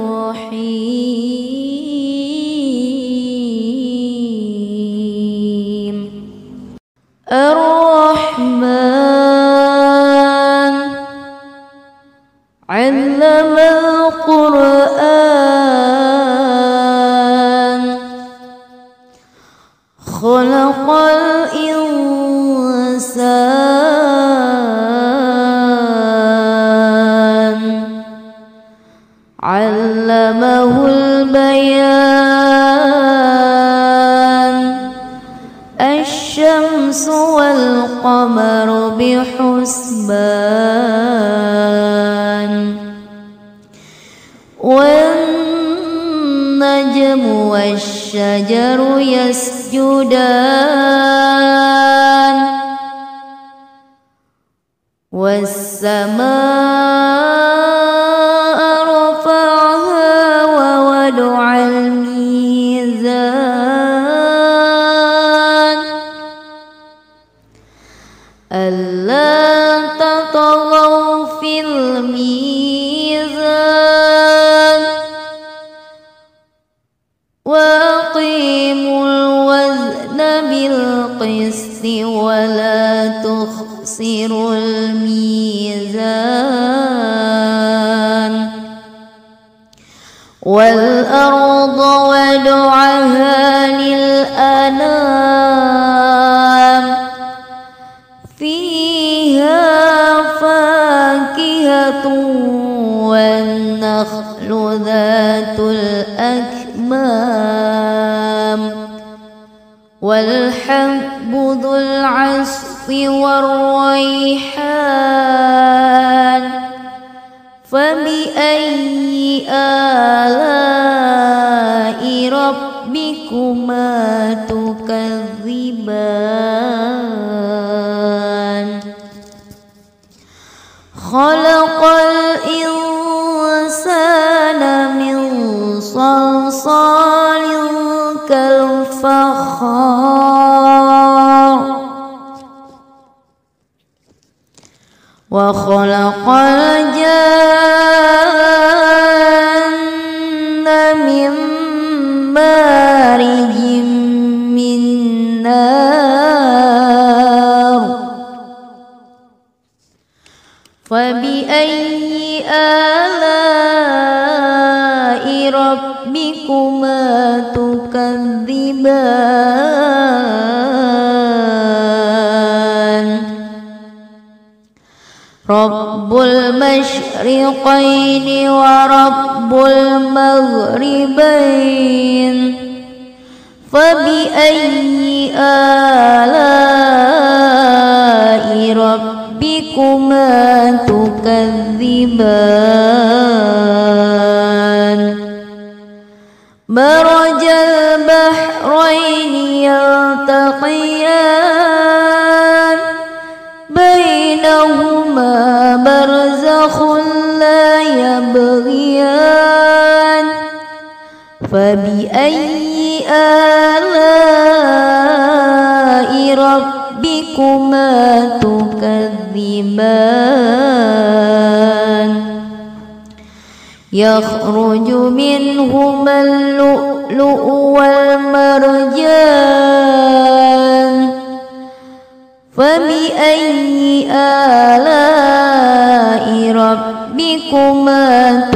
الرحيم الرحمن علم القرآن خلق الإنسان علمه البيان الشمس والقمر بحسبان والنجم والشجر يسجدان والسماء رفعها ووضع الميزان ألا تطغوا في الميزان وأقيموا الوزن بالقسط ولا تخسروا الميزان والأرض وضعها للأنام فيها فاكهة والنخل ذات الأكمام والحب ذو العصف والريحان فبأي آلاء ربكما تكذبان خلق الإنسان من صلصال كالفخار وخلق الجن من مارج من نار فبأي آلاء ربكما تكذبان رب المشرقين ورب المغربين فبأي آلاء ربكما تكذبان مرج البحرين يلتقيان بينهما برزخ لا يبغيان فبأي آلاء ربكما تكذبان يخرج منهما اللؤلؤ والمرجان فبأي آلاء ربكما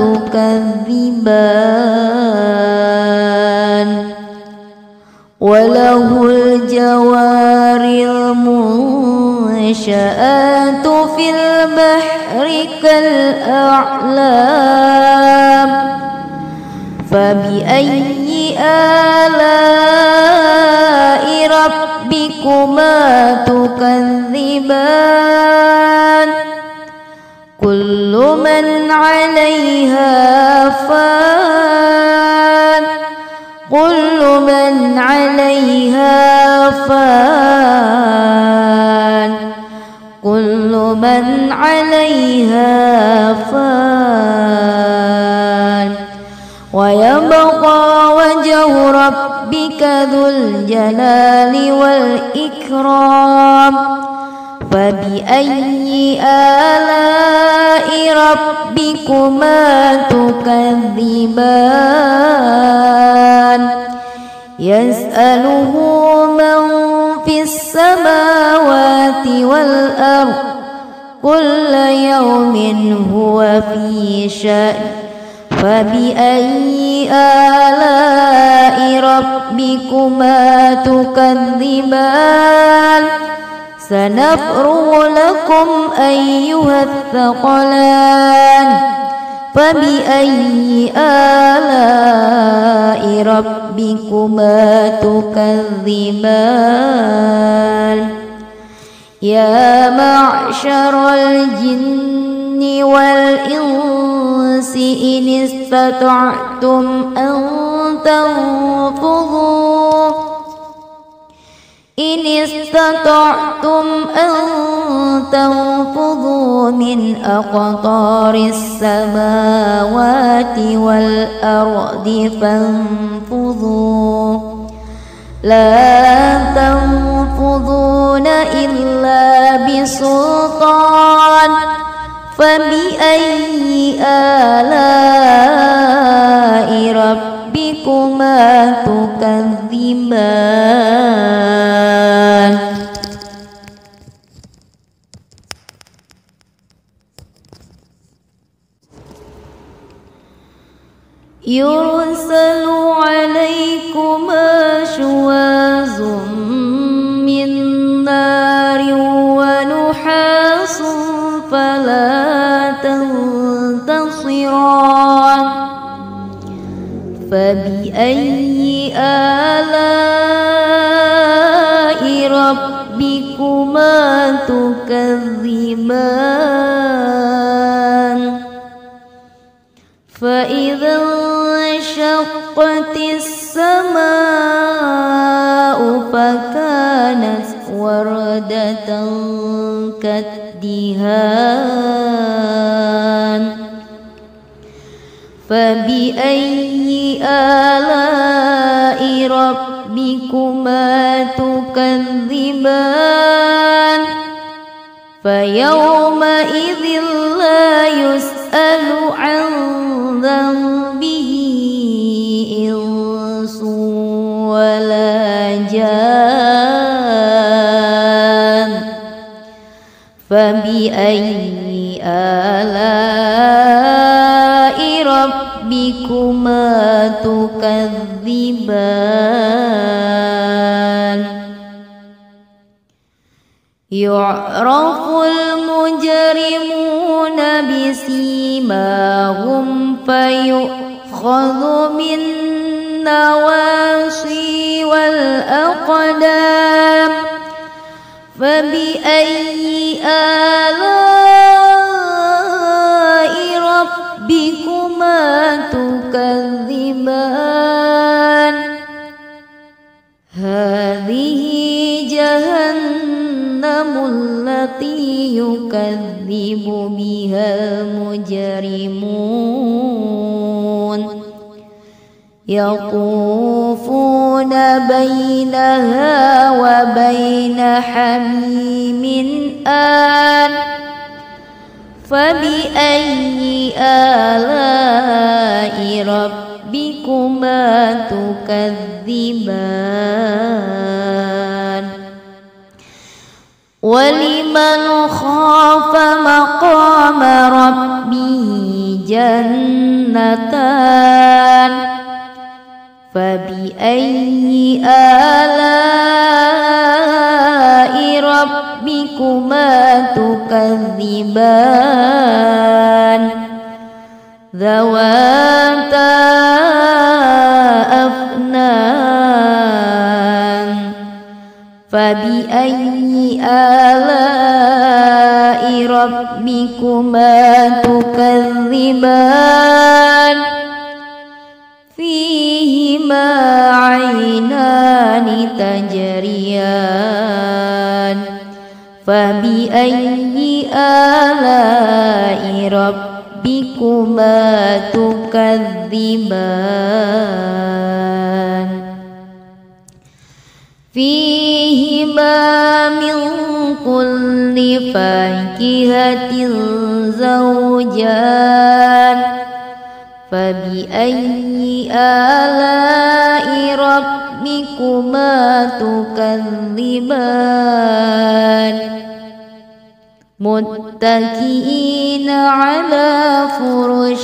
تكذبان وله الجوار المنشآت في البحر كالأعلام فبأي آلاء ربكما تكذبان كل من عليها فان كل من عليها فان كل من عليها فان ويبقى وجه ربك ذو الجلال والإكرام فبأي آلاء ربكما تكذبان يسأله من في السماوات والأرض كل يوم هو في شأن فبأي آلاء ربكما تكذبان سنفرغ لكم أيها الثقلان فبأي آلاء ربكما تكذبان يا معشر الجن والإنس إن استطعتم أن تنفذوا إن استطعتم أن تنفذوا من أقطار السماوات والأرض فانفذوا لا تنفذون إلا بسلطان فبأي آلاء ربكما تكذبان يرسل عليكما شواظ من نار ونحاس فلا تنتصران فبأي آلاء ربكما تكذبان فإذا انشقت السماء فكانت وردة كالدهان فبأي آلاء ربكما تكذبان فيومئذ لا يسأل عن ذنبه إنس ولا جان فبأي آلاء ربكما تكذبان يعرف المجرمون بسيماهم فيؤخذ بالنواصي والأقدام فبأي آلاء ربكما تكذبان هذه جهنم التي يكذب بها المجرمون يطوفون بينها وبين حميم آن فبأي آلاء ربكما تكذبان ولمن خاف مقام ربه جنتان فبأي آلاء ربكما تكذبان ذواتا أفنان فبأي آلاء ربكما تكذبان فيهما عينان تجريان فبأي آلاء ربكما تكذبان فيهما من كل فاكهة زوجان فبأي آلاء ربكما تكذبان متكئين على فرش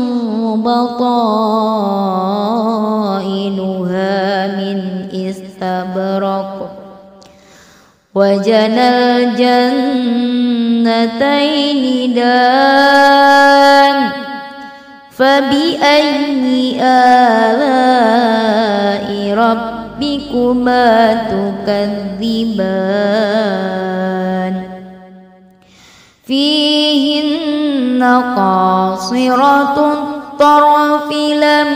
بطائنها من استبرق وجنى الجنتين دان فبأي آلاء ربكما تكذبان فيهن قاصرات الطرف لم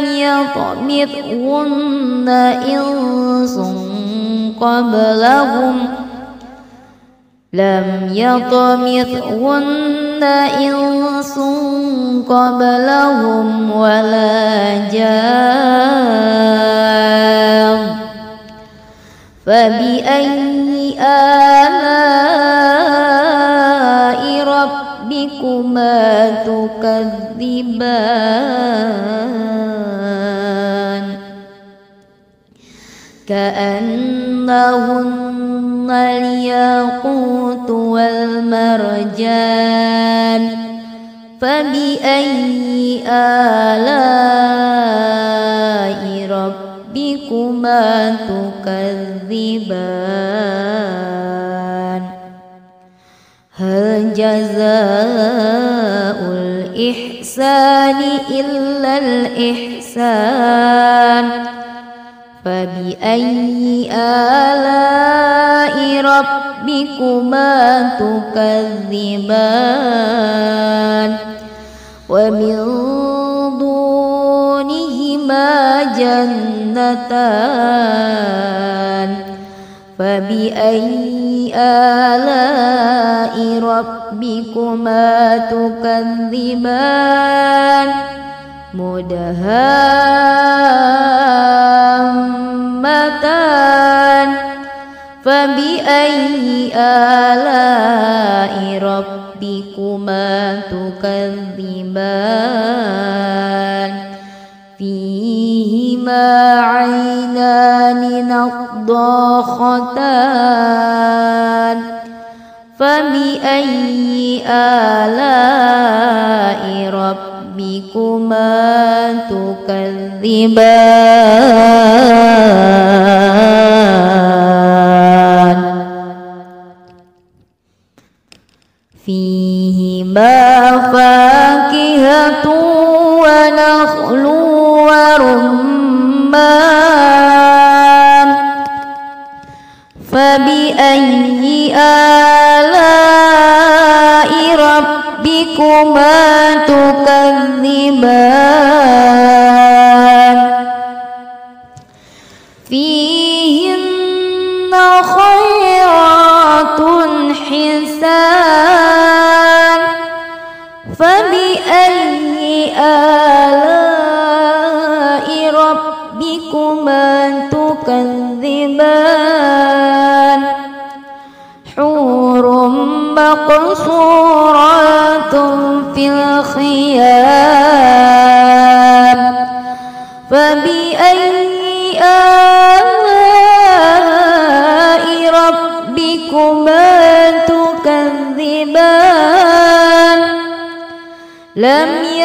يطمثهن إنس قبلهم لم يطمثهن إنس قبلهم ولا جان فبأي آلاء ربكما تكذبان كأنهن الياقوت والمرجان فبأي آلاء ربكما تكذبان هل جزاء الإحسان إلا الإحسان فبأي آلاء ربكما تكذبان ومن فيهما جنتان فبأي آلاء ربكما تكذبان مدهامتان فبأي آلاء ربكما تكذبان فيهما عينان نضاختان فبأي آلاء ربكما تكذبان فيهما فاكهة ونخل ورمان فبأي آلاء ربكما تكذبان فيهن خيرات حسان فبأي آلاء ربكما تكذبان حور مقصورات في الخيام فبأي آلاء ربكما تكذبان لم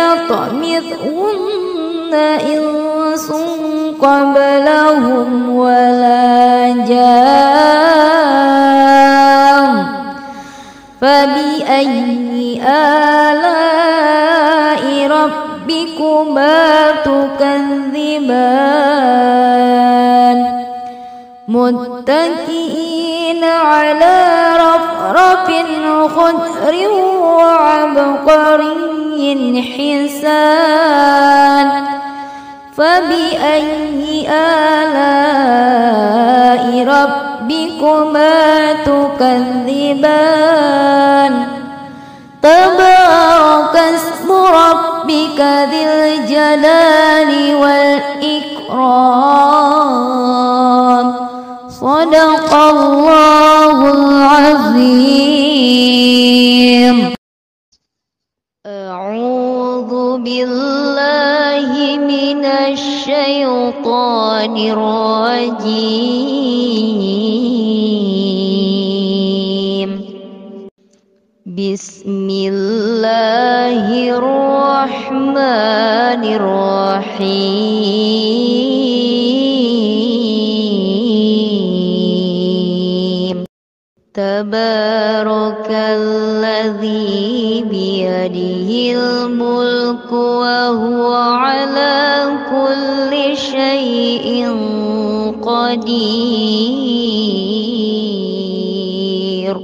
يطمثهن إنس قبلهم ولا جان فبأي آلاء ربكما تكذبان متكئين على رفرف خضر وعبقري حسان فبأي آلاء ربكما تكذبان تبارك اسم ربك ذي الجلال والإكرام صدق الله العظيم. أعوذ بالله من الشيطان الرجيم. بسم الله الرحمن الرحيم. تبارك الذي بيده الملك وهو على كل شيء قدير.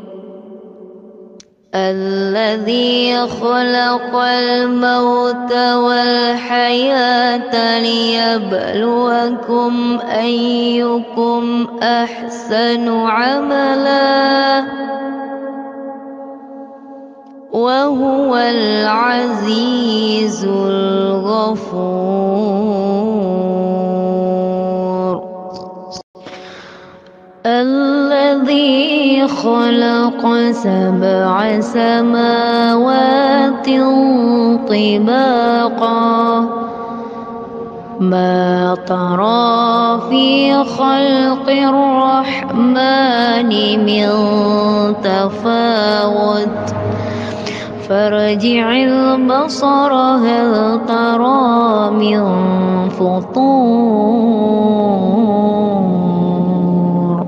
الذي خلق الموت والحياة ليبلوكم أيكم أحسن عملا وهو العزيز الغفور. الذي خلق سبع سماوات طباقا ما ترى في خلق الرحمن من تفاوت فارجع البصر هل ترى من فطور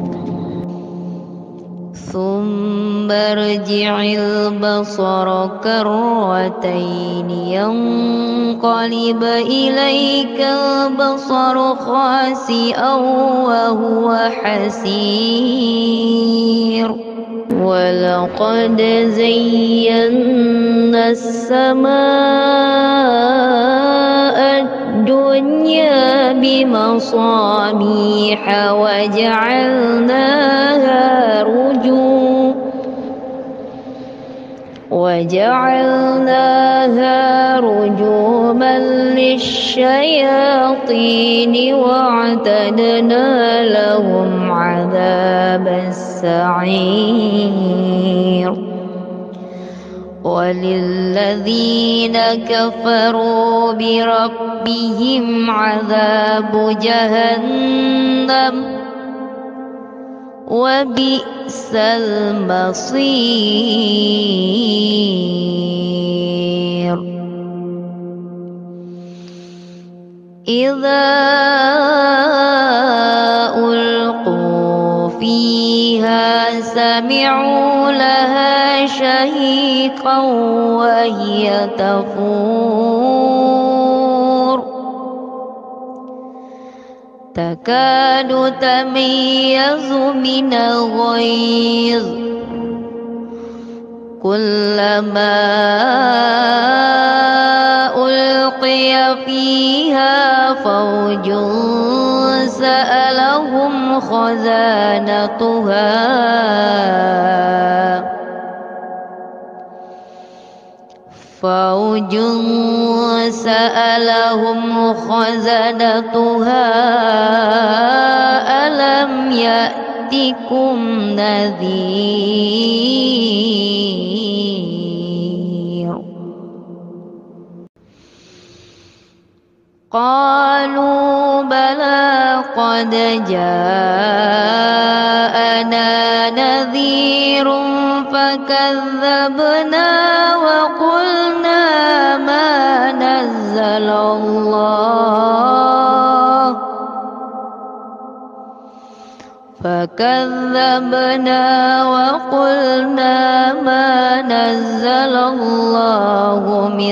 ثم ارجع البصر كرتين ينقلب إليك البصر خاسئا وهو حسير. ولقد زينا السماء الدنيا الدنيا بمصابيح وجعلناها رجوما وجعلناها رجوما للشياطين وأعتدنا لهم عذاب السعير وللذين كفروا بربهم عذاب جهنم وبئس المصير إذا ألقوا فيها سمعوا لها شهيقا وهي تفور تكاد تميز من الغيظ كلما ألقي فيها فوج سألهم خزانتها فوج سألهم خزنتها ألم يأتكم نذير قالوا بلى قد جاءنا نذير فكذبنا وقلنا ما نزل الله فكذبنا وقلنا ما نزل الله من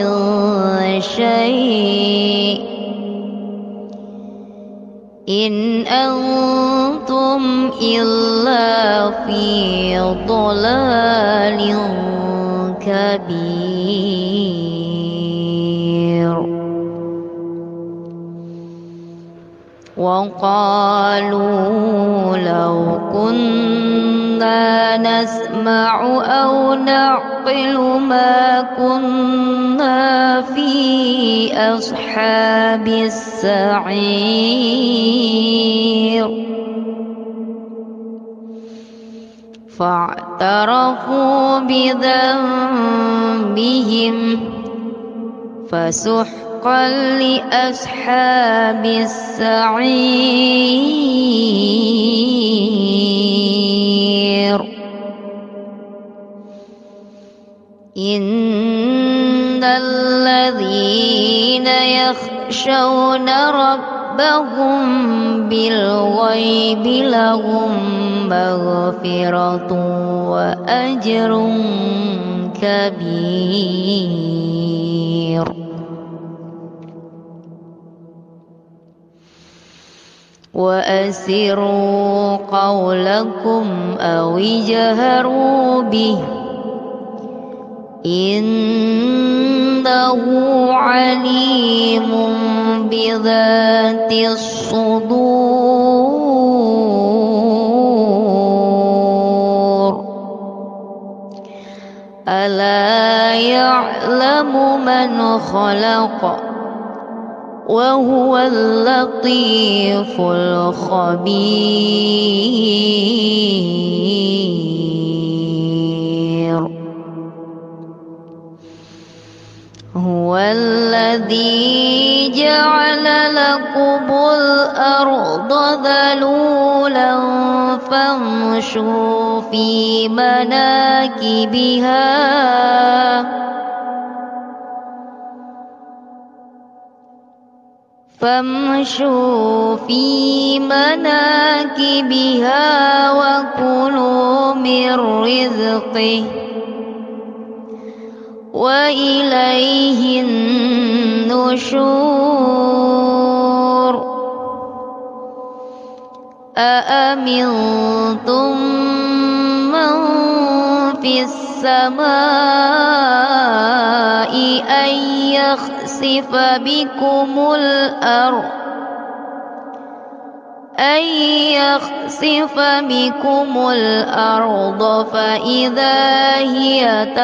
شيء إن أنتم إلا في ضلال كبير وقالوا لو كنا نسمع أو نعقل ما كنا في أصحاب السعير فاعترفوا بذنبهم فسحقا لأصحاب السعير إن الذين يخشون ربهم بالغيب لهم مغفرة وأجر كبير وأسروا قولكم أو اجهروا به إنه عليم بذات الصدور ألا يعلم من خلق وهو اللطيف الخبير هو الذي جعل لكم الأرض ذلولا فامشوا في مناكبها فامشوا في مناكبها وكلوا من رزقه وإليه النشور أأمنتم من في السماء أن يخسف بكم الأرض أن يخسف بكم الأرض فإذا هي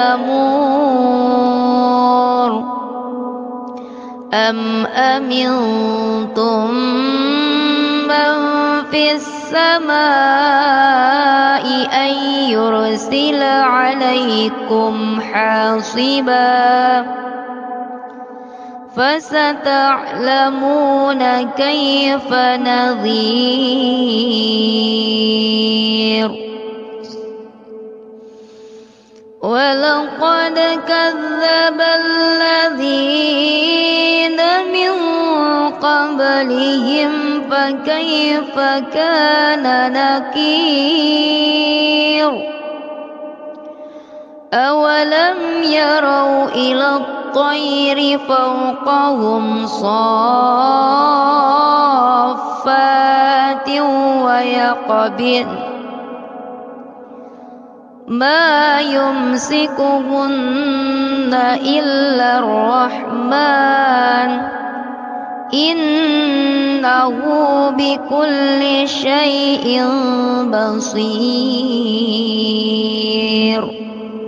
تمور أم أمنتم من في السماء أن يرسل عليكم حاصبا فستعلمون كيف نذير ولقد كذب الذين من قبلهم فكيف كان نكير أولم يروا إلى الطير فوقهم صافات ويقبضن ما يمسكهن إلا الرحمن إنه بكل شيء بصير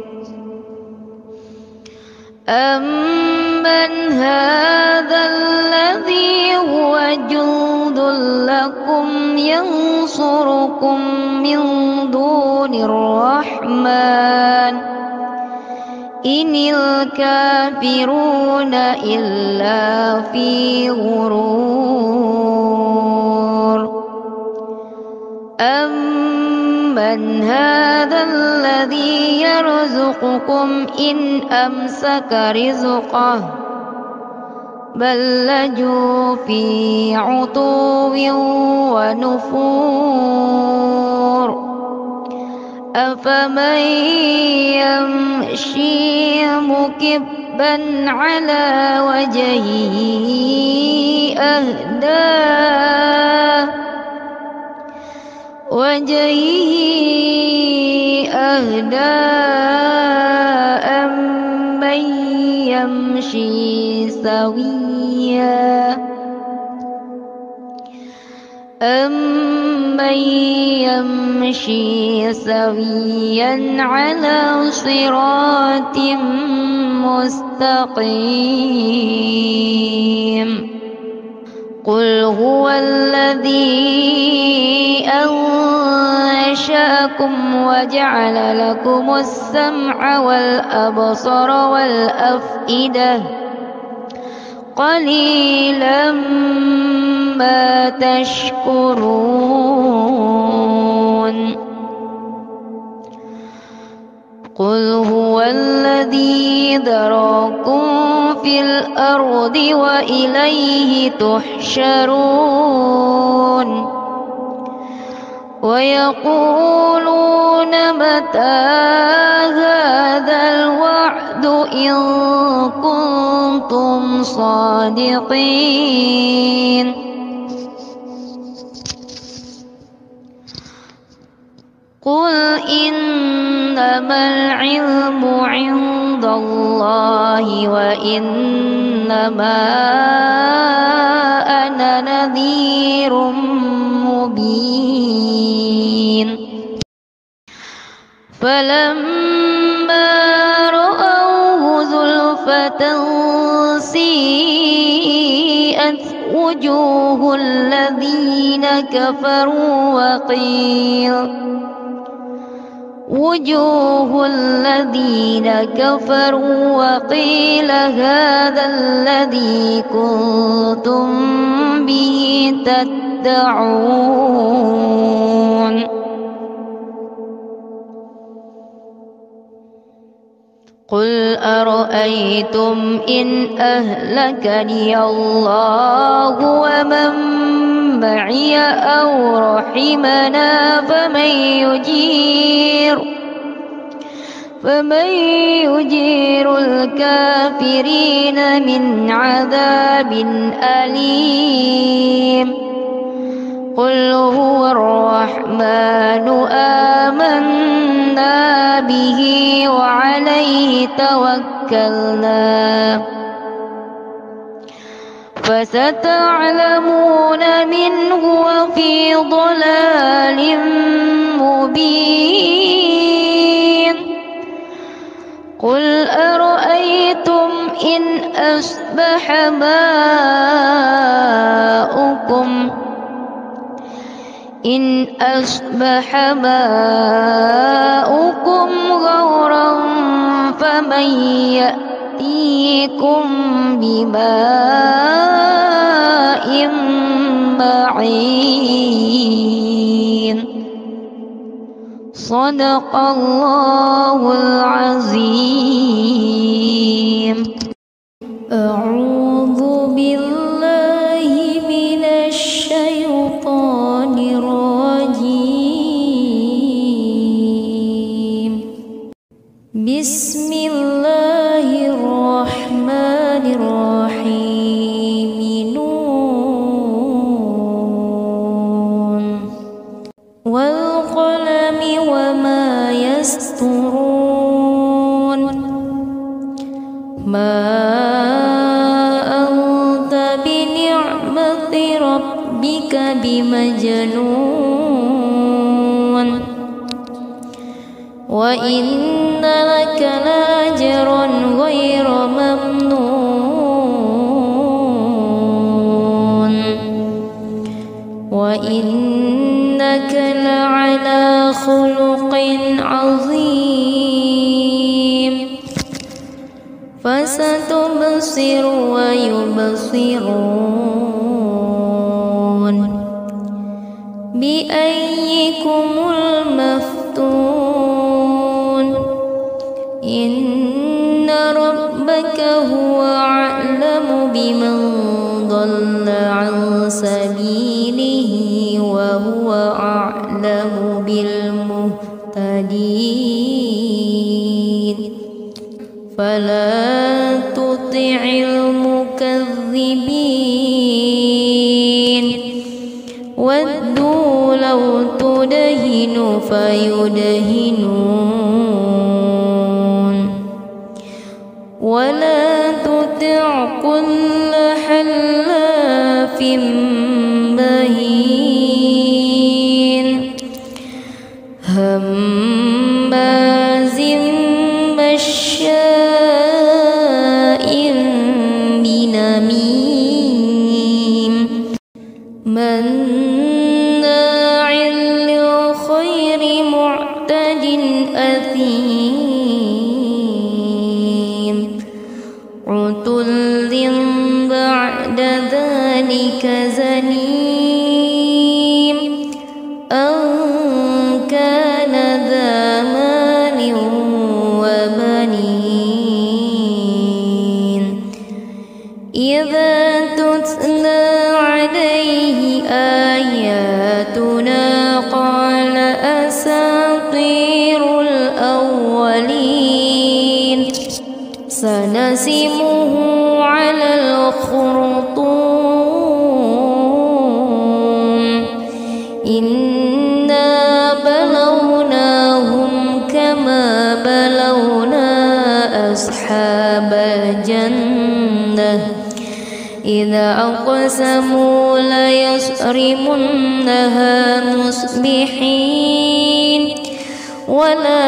أمن هذا الذي هو جند لكم ينصركم من دون الرحمن إن الكافرون إلا في غرور أمن هذا الذي يرزقكم إن أمسك رزقه بل لجوا في عتو ونفور أفمن يمشي مكبا على وجهه أهدى وجهه أهدى أمن يمشي سويا أمن يمشي سويا على صراط مستقيم قل هو الذي أنشأكم وجعل لكم السمع والأبصار والأفئدة قليلا ما تشكرون قل هو الذي ذراكم في الأرض وإليه تحشرون ويقولون متى هذا الوعد إن كنتم صادقين قل إنما العلم عند الله وإنما أنا نذير مبين فلما رأوه زلفة سيئت وجوه الذين كفروا وقيل وجوه الذين كفروا وقيل هذا الذي كنتم به تدعون قل أرأيتم إن أهلكني الله ومن معي أو رحمنا فمن يجير فمن يجير الكافرين من عذاب أليم قل هو الرحمن آمنا به وعليه توكلنا فستعلمون من هو في ضلال مبين قل أرأيتم إن أصبح ماؤكم إن أصبح ماؤكم غورا فمن يأتيكم بماء معين صدق الله العظيم. أعوذ بالله من الشيطان الرجيم. بسم الله الرحمن الرحيم. نون والقلم وما يسطرون ما أنت بنعمة ربك بمجنون وإن لك لأجرا غير ممنون وإنك لعلى خلق عظيم فستبصر ويبصرون بأيكم المفتون إن ربك هو أعلم بمن ضل عن سبيله وهو أعلم بالمهتدين فلا تطع المكذبين ودوا لو تدهن فيدهنون ولا تطع كل حلاف مهين هماز مشاء بنميم مناع للخير معتد أثيم عتل بعد ذلك زنيم أن كان ذا مال وبنين إذا تتلى عليه آياتنا قال أساطير الأولين سنسمه على الخرطوم إنا بلوناهم كما بلونا أصحاب الجنة إذا أقسموا ليصرمنها مصبحين ولا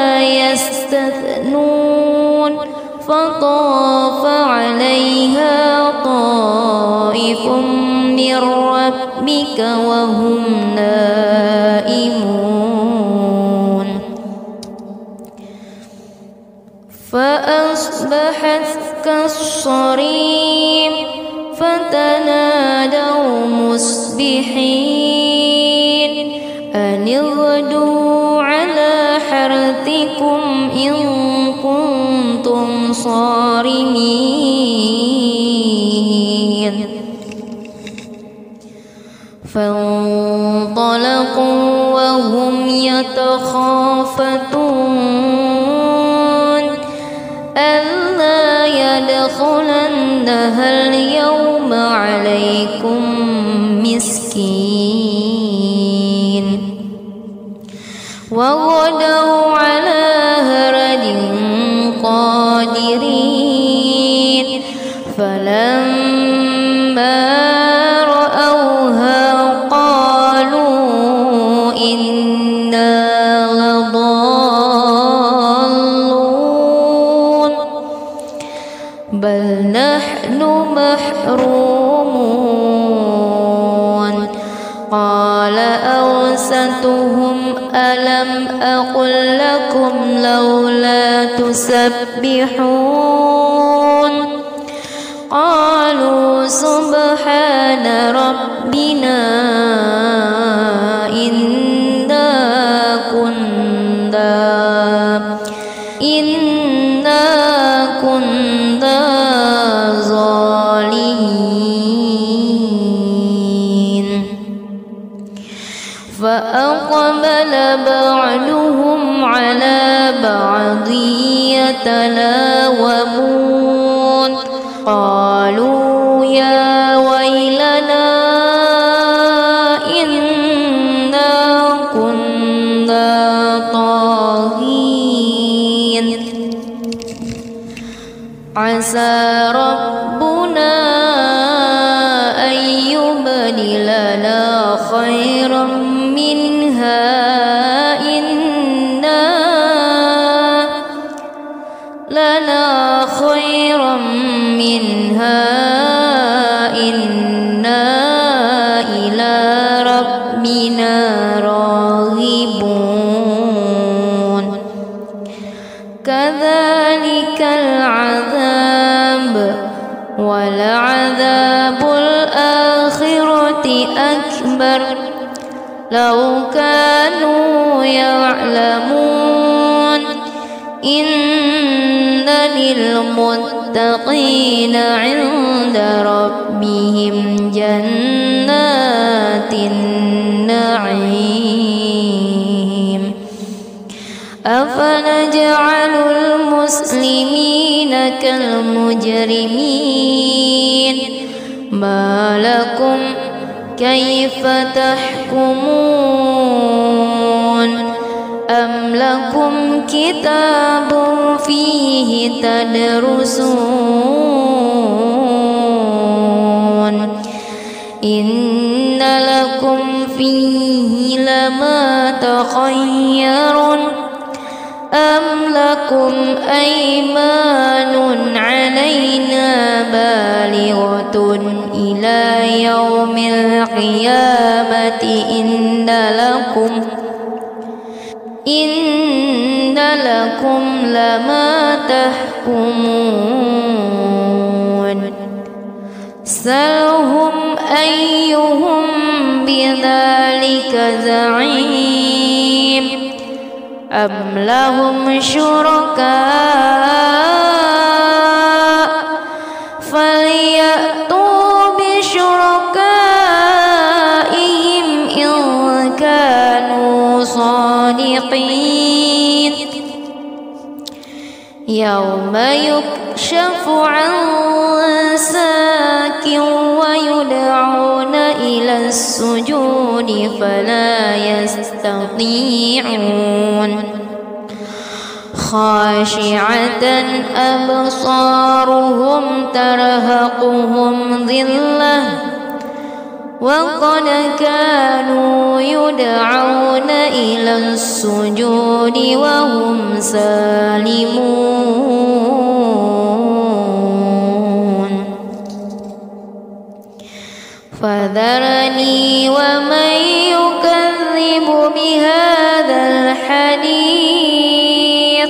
يستثنون فطاف عليها طائف من ربك وهم نائمون فأصبحت كالصريم فتنادوا مصبحين أن اغدوا على حرثكم إن كنتم صارمين فانطلقوا وهم يتخافتون ألا يدخلنها اليوم عليكم مسكين وغدوا على هرد قادرين سألتهم ألم أقل لكم لولا تسبحون قالوا سبحان ربنا إنا كنا إنا كنا ظالمين فأقبل بعضهم على بعض يتلاومون قالوا يا ويلنا إنا كنا طاغين عسى ربنا أن يبدلنا خيرا منها إنا لنا خيرا منها إنا إلى ربنا راغبون كذلك العذاب ولعذاب الآخرة أكبر لو كانوا يعلمون إن للمتقين عند ربهم جنات النعيم أفنجعل المسلمين كالمجرمين ما لكم كيف تحكمون أم لكم كتاب فيه تدرسون إن لكم فيه لما تخيرون أم لكم أيمان علينا بالغة إلى يوم القيامة إن لكم إن لكم لما تحكمون سلهم أيهم بذلك زعيم أم لهم شركاء فليأتوا بشركائهم إن كانوا صادقين يوم يكشف عن ساك ويدعون إلى السجود فلا يستطيعون خاشعة أبصارهم ترهقهم ذلة وقد كانوا يدعون إلى السجود وهم سالمون فذرني ومن يكذب بهذا الحديث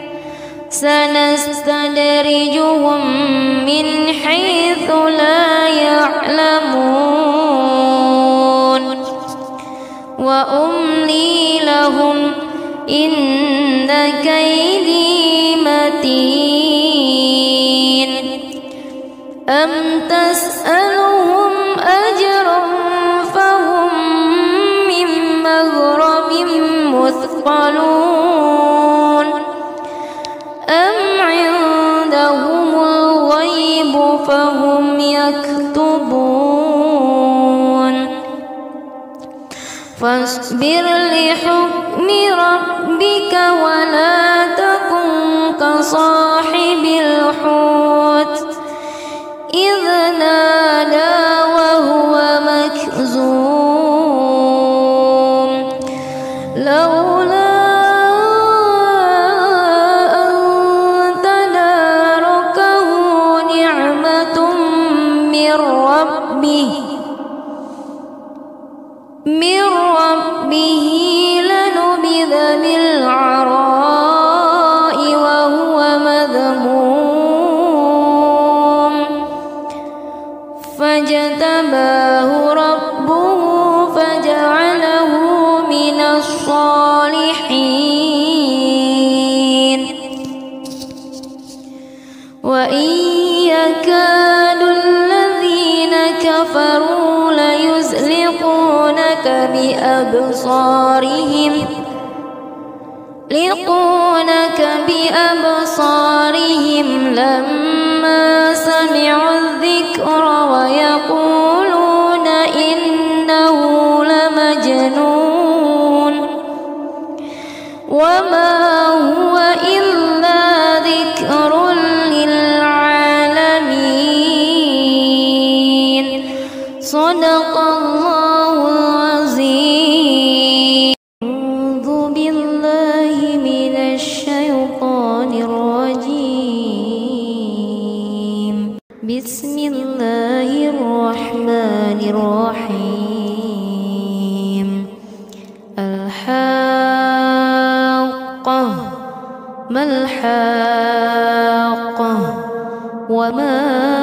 سنستدرجهم من حيث لا يعلمون وأملي لهم إن كيدي متين أم تسألهم أجرا فهم من مغرم مثقلون أم عندهم الغيب فهم يكتبون فاصبر لحكم ربك ولا تكن كصاحب الحوت إذ نادى وهو مكظوم لولا أن تداركه نعمة من ربه من ربه كفروا ليزلقونك بأبصارهم ليزلقونك بأبصارهم لما سمعوا الذكر ويقولون إنه لمجنون وما هو إلا ذكر للعالمين. صدق الله العظيم. أعوذ بالله من الشيطان الرجيم. بسم الله الرحمن الرحيم. الحاقة ما الحاقة وما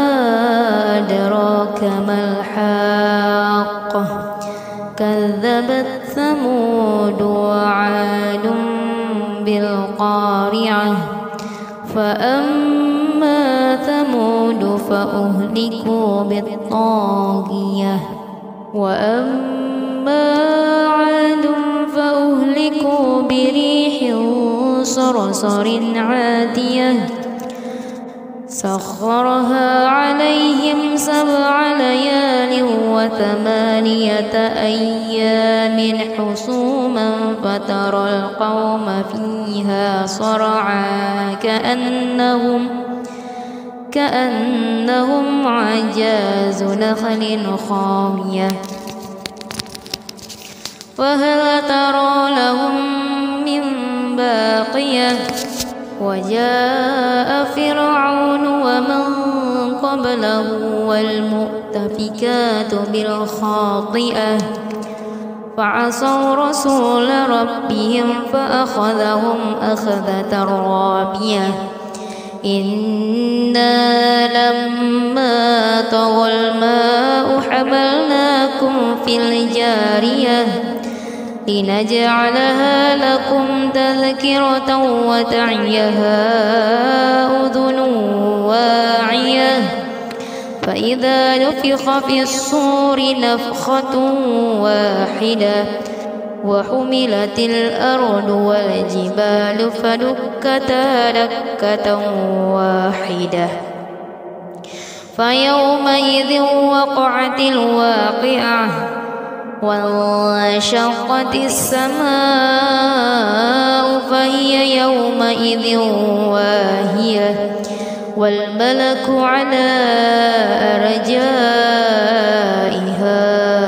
أدراك ما الحاقة كذبت ثمود وعاد بالقارعة فأما ثمود فأهلكوا بالطاغية وأما عاد فأهلكوا بريح صرصر عاتية سخرها عليهم سبع ليال وثمانية أيام حسوما فترى القوم فيها صرعى كأنهم كأنهم عجاز نخل خاوية فهل ترى لهم من باقية. وجاء فرعون ومن قبله والمؤتفكات بالخاطئة فعصوا رسول ربهم فأخذهم أخذة رابية. إنا لما طغى الماء حملناكم في الجارية لنجعلها لكم تذكرة وتعيها أذن واعية فإذا نفخ في الصور نفخة واحدة وحملت الأرض والجبال فدكتا دكة واحدة فيومئذ وقعت الواقعة وانشقت السماء فهي يومئذ واهية والملك على أرجائها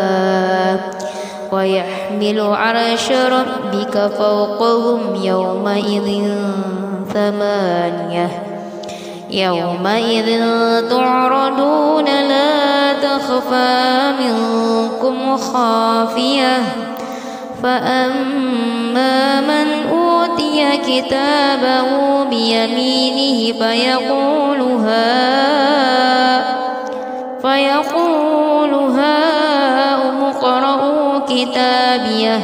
ويحمل عرش ربك فوقهم يومئذ ثمانية يومئذ تعرضون لا تخفى منكم خافية فأما من أوتي كتابه بيمينه فيقول ها فيقول هاؤم اقرءوا كتابيه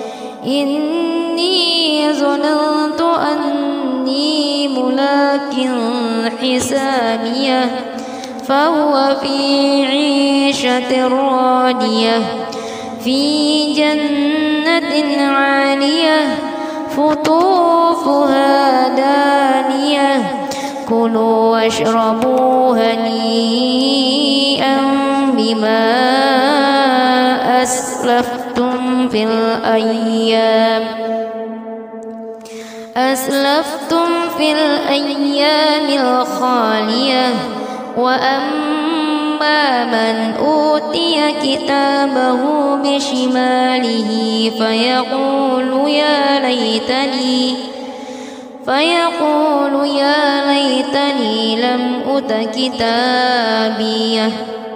إني ظننت أني ملاق حسابيه فهو في عيشة راضية في جنة عالية قطوفها دانية كلوا واشربوا هنيئا بما أسلفتم في الأيام أسلفتم في الأيام الخالية وأما من أوتي كتابه بشماله فيقول يا ليتني فيقول يا ليتني لم أوت كتابيه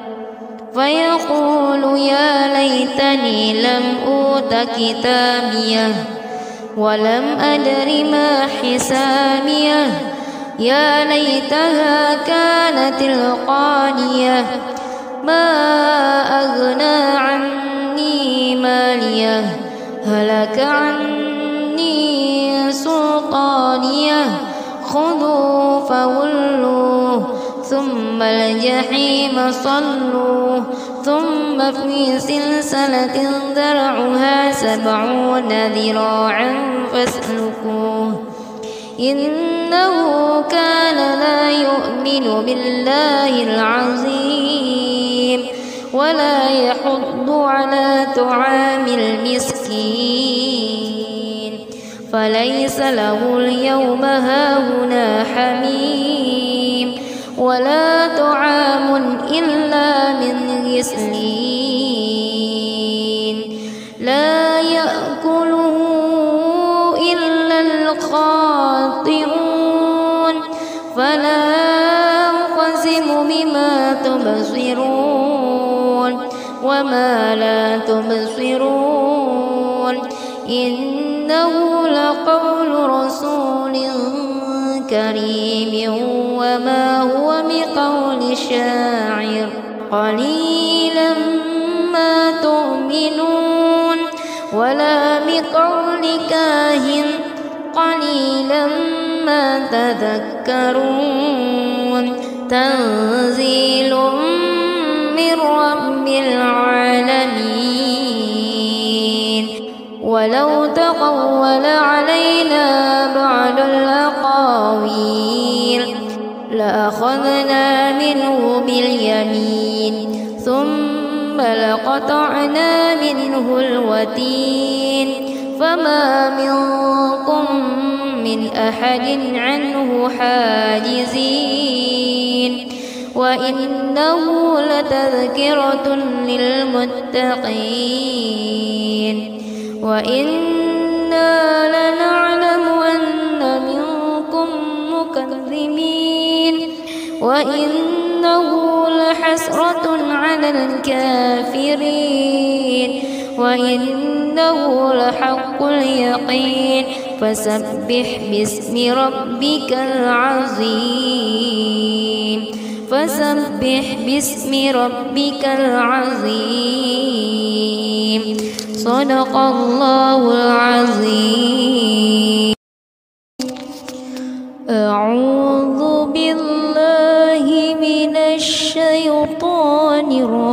فيقول يا ليتني لم أوت كتابيه ولم أدر ما حسابيه يا ليتها كانت القاضية ما أغنى عني ماليه هلك عني سلطانيه خذوا فغلوه ثم الجحيم صلوه ثم في سلسلة ذرعها سبعون ذراعا فاسلكوه إنه كان لا يؤمن بالله العظيم ولا يحض على طعام المسكين فليس له اليوم هاهنا حميم ولا طعام إلا من غسلين لا يأكله إلا الخاطئون فلا أقسم بما تبصرون وما لا تبصرون إنه لقول رسول كريم وما هو بقول شاعر قليلا ما تؤمنون ولا بقول كاهن قليلا ما تذكرون تنزيل من رب العالمين ولو تقول علينا بعض الأقاويل لأخذنا منه باليمين ثم لقطعنا منه الوتين فما منكم من أحد عنه حاجزين وإنه لتذكرة للمتقين وإنا لنعلم أن منكم مكذبين وإنه لحسرة على الكافرين وإنه لحق اليقين فسبح باسم ربك العظيم فسبح باسم ربك العظيم صدق الله العظيم. أعوذ بالله من الشيطان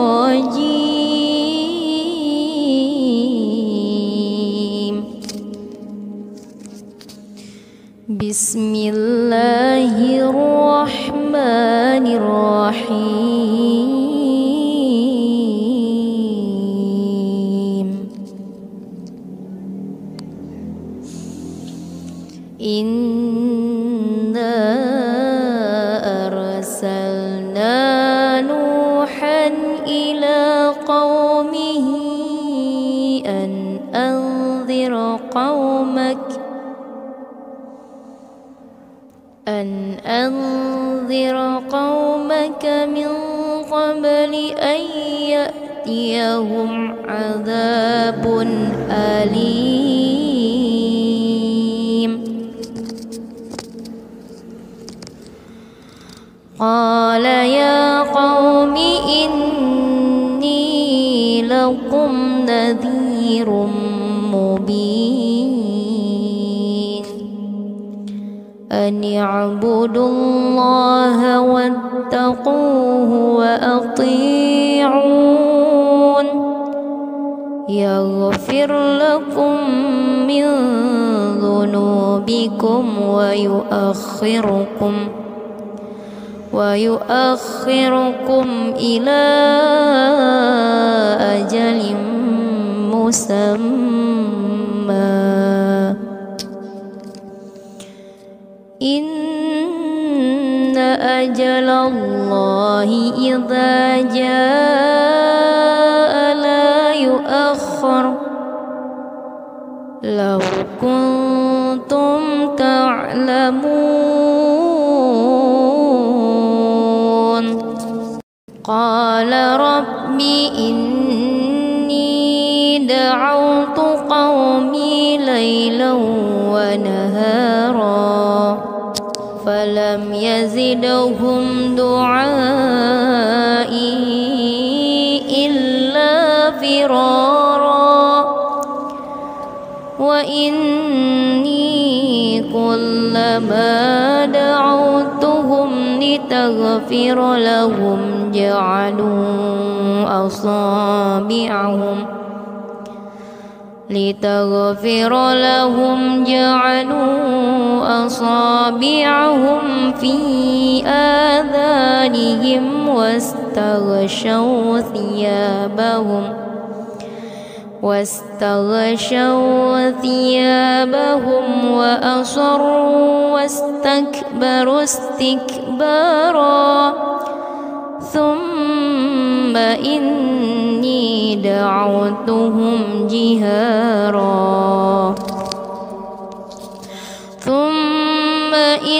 الرجيم بسم الله الرحمن الرحيم إنا أرسلنا نوحا إلى قومه أن أنذر قومك أن أنذر قومك من قبل أن يأتيهم عذاب أليم قال يا قوم إني لكم نذير مبين أن اعبدوا الله واتقوه وأطيعون يغفر لكم من ذنوبكم ويؤخركم ويؤخركم إلى أجل مسمى إن أجل الله إذا جاء لا يؤخر لو كنتم تعلمون قال رب إني دعوت قومي ليلا ونهارا فلم يزدهم دعائي إلا فرارا وإني كلما دعوتهم لتغفر لهم جعلوا أصابعهم لتغفر لهم جعلوا أصابعهم في آذانهم واستغشوا ثيابهم واستغشوا ثيابهم وأصروا واستكبروا استكبارا ثم إني دعوتهم جهارا ثم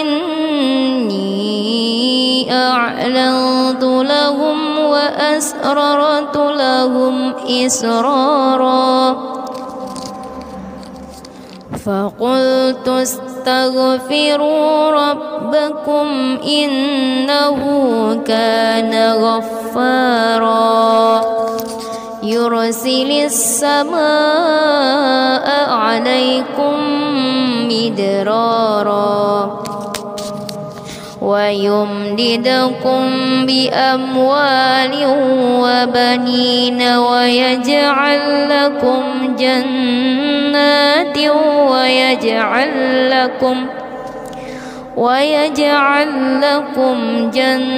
إني أعلنت لهم وأسررت لهم إسرارا فقلت استغفروا ربكم إنه كان غفارا يرسل السماء عليكم مدرارا ويمددكم بأموال وبنين ويجعل لكم جنات ويجعل لكم ويجعل لكم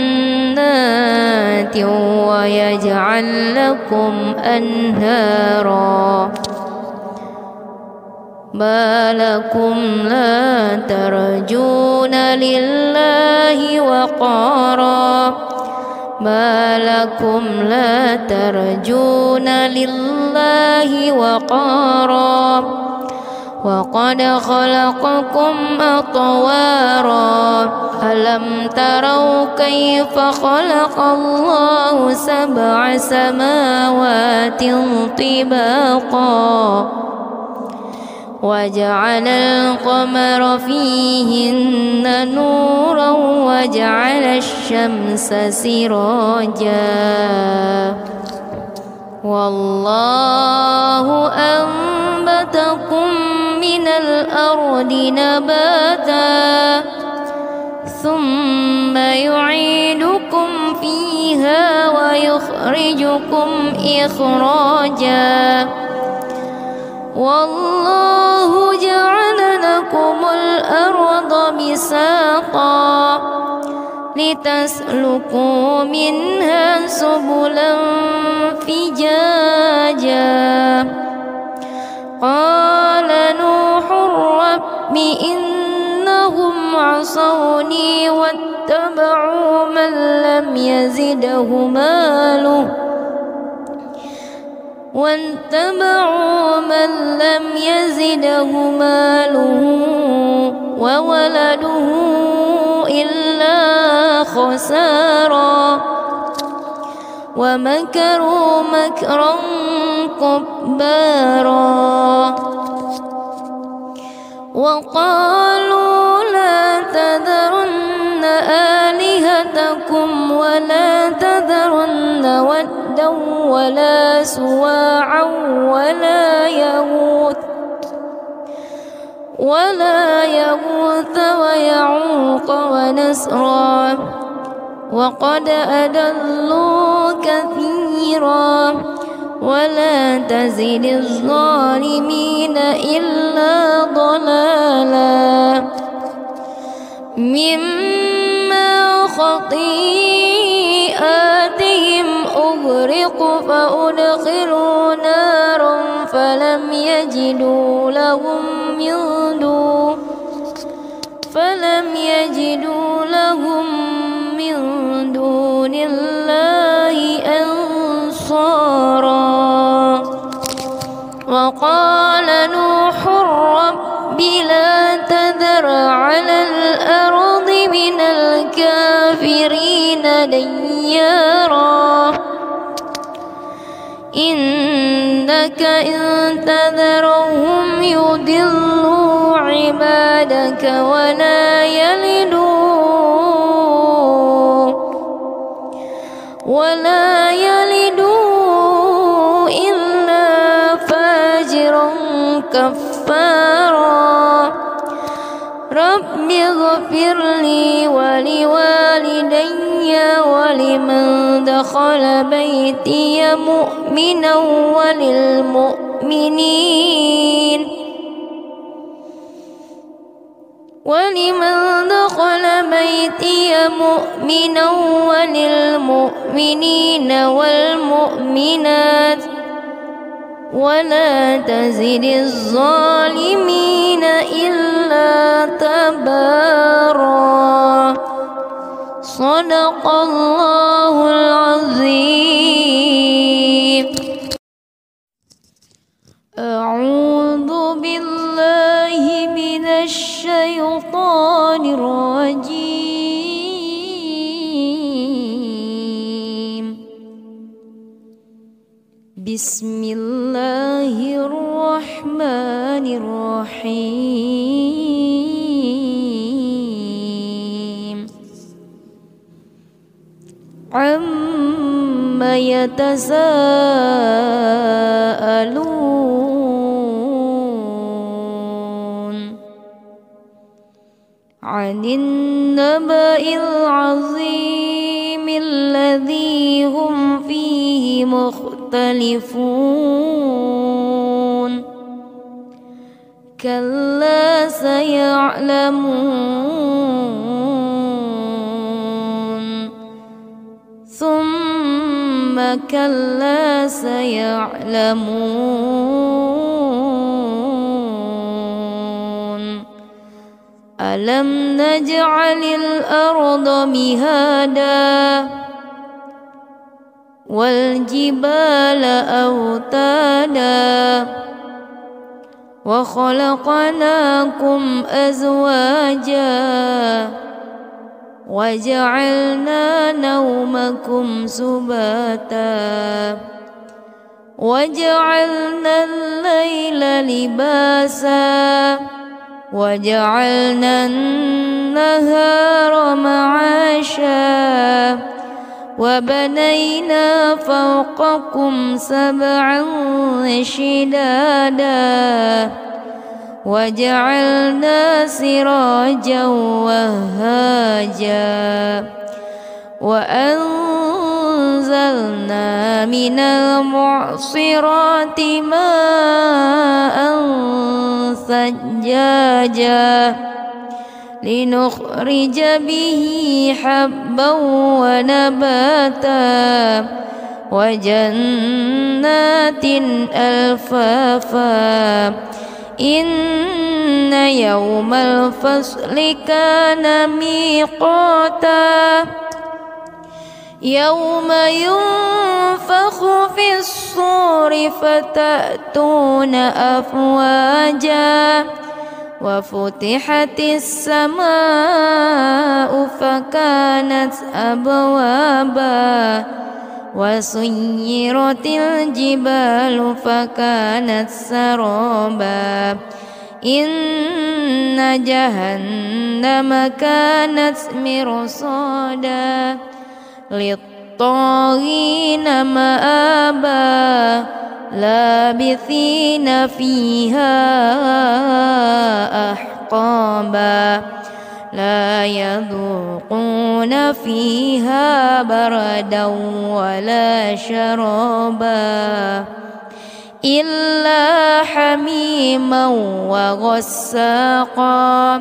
جنات ويجعل لكم أنهارا ما لكم لا ترجون لله وقارا ما لكم لا ترجون لله وقارا وقد خلقكم أطوارا ألم تروا كيف خلق الله سبع سماوات طباقا وجعل القمر فيهن نورا وجعل الشمس سراجا والله أنبتكم من الأرض نباتا ثم يعيدكم فيها ويخرجكم إخراجا والله جعل لكم الأرض بساطا لتسلكوا منها سبلا فجاجا قال نوح رب إنهم عصوني واتبعوا من لم يزده ماله واتبعوا من لم يزده ماله وولده إلا خسارا ومكروا مكرا كبارا وقالوا لا تذرن آلهتكم ولا تذرن ودا ولا سواعا ولا يغوث ولا يغوث ويعوق ونسرا وقد أضلوا كثيرا ولا تزد الظالمين إلا ضلالا مما خطيئاتهم أغرقوا فأدخلوا نارا فلم يجدوا لهم من دون فلم يجدوا لهم من دون الله أنصارا وقال نوح رب لا تذر على الأرض من الكافرين ديارا إنك إن تذرهم يضلوا عبادك ولا يلدوا ولا يلدوا إلا فاجرا كفارا رب رب اغفر لي ولوالدي ولمن دخل بيتي مؤمنا وللمؤمنين ولمن دخل بيتي مؤمنا وللمؤمنين والمؤمنات ولا تزد الظالمين إلا تبارا. صدق الله العظيم. أعوذ بالله من الشيطان الرجيم. بسم الله الرحمن الرحيم. عما يتساءلون عن النبأ العظيم الذي هم فيه مختلفون. كلا سيعلمون ثم كلا سيعلمون. ألم نجعل الأرض مهادا والجبال أوتادا وخلقناكم أزواجا وجعلنا نومكم سباتا وجعلنا الليل لباسا وجعلنا النهار معاشا وبنينا فوقكم سبعا شدادا وجعلنا سراجا وهاجا وأنزلنا من المعصرات ماء ثجاجا لنخرج به حبا ونباتا وجنات ألفافا. إن يوم الفصل كان ميقاتا يوم ينفخ في الصور فتأتون أفواجا وفتحت السماء فكانت أبوابا وسيرت الجبال فكانت سرابا. إن جهنم كانت مرصادا للطاغين مآبا لابثين فيها أحقابا لا يذوقون فيها بردا ولا شرابا إلا حميما وغساقا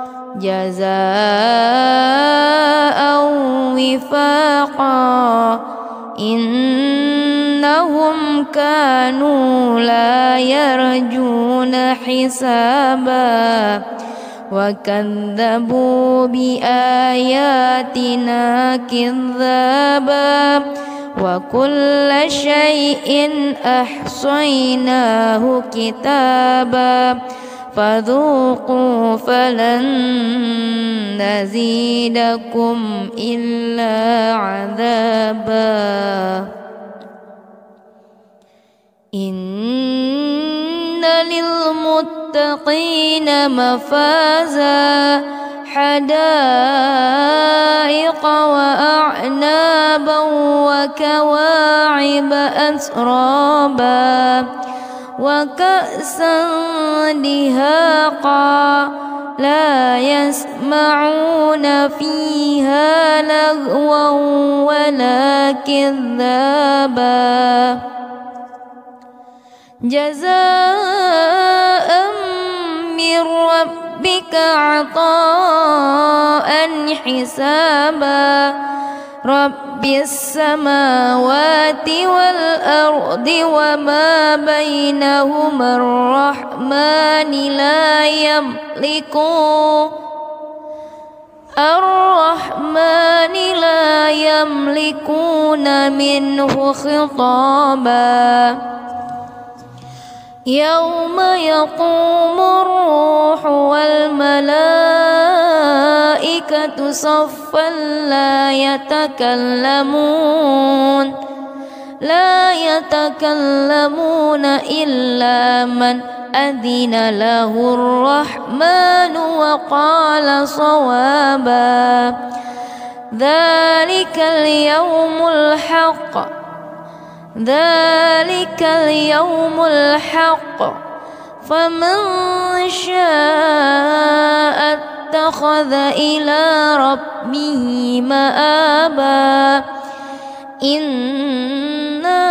جزاء وفاقا. إنهم كانوا لا يرجون حسابا وكذبوا بآياتنا كذابا وكل شيء أحصيناه كتابا فذوقوا فلن نزيدكم إلا عذابا. إن للمتقين مفازا حدائق وأعنابا وكواعب أترابا وكأسا دهاقا لا يسمعون فيها لغوا ولا كذابا جزاء من ربك عطاء حسابا رب السماوات والأرض وما بينهما الرحمن لا يملكون الرحمن لا يملكون منه خطابا يوم يقوم الروح والملائكة صفا لا يتكلمون لا يتكلمون إلا من أذن له الرحمن وقال صوابا ذلك اليوم الحق ذلك اليوم الحق فمن شاء اتخذ إلى ربه مآبا إنا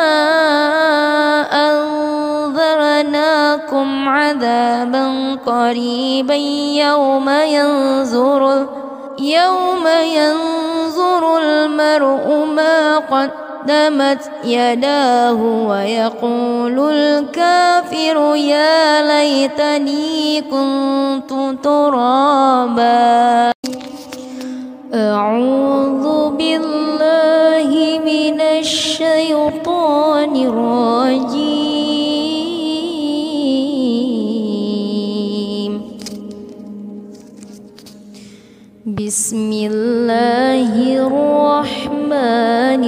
أنذرناكم عذابا قريبا يوم ينظر يوم ينظر المرء ما قدمت يداه ويقول الكافر يا ليتني كنت ترابا أعوذ بالله من الشيطان الرجيم بسم الله الرحمن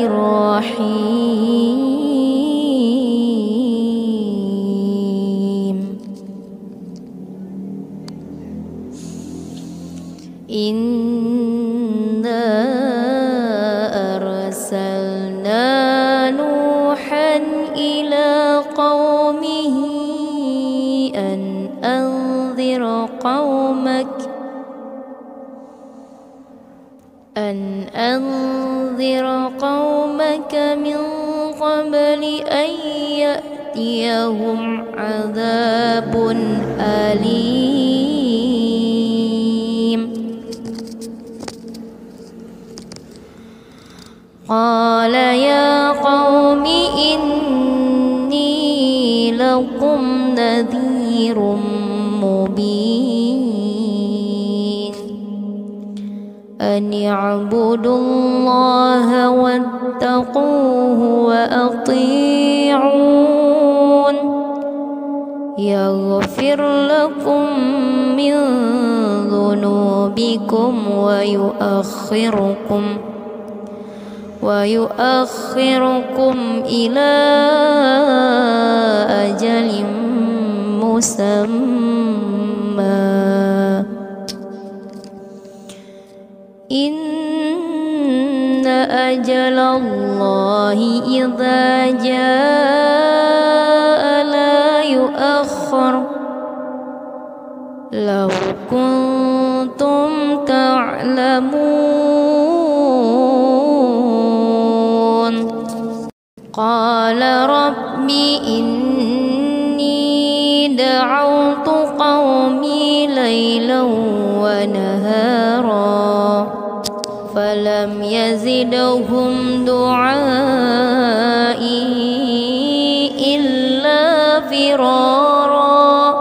الرحيم إنا أرسلنا نوحا إلى قومه أن أنذر قومك أن أنذر قومك من قبل أن يأتيهم عذاب أليم قال يا قوم إني لكم نذير مبين أن اعبدوا الله واتقوه وأطيعون يغفر لكم من ذنوبكم ويؤخركم ويؤخركم إلى أجل مسمى إن أجل الله إذا جاء لا يؤخر لو كنتم تعلمون قال رب إني دعوت قومي ليلا ونهارا فلم يزدهم دعائي إلا فرارا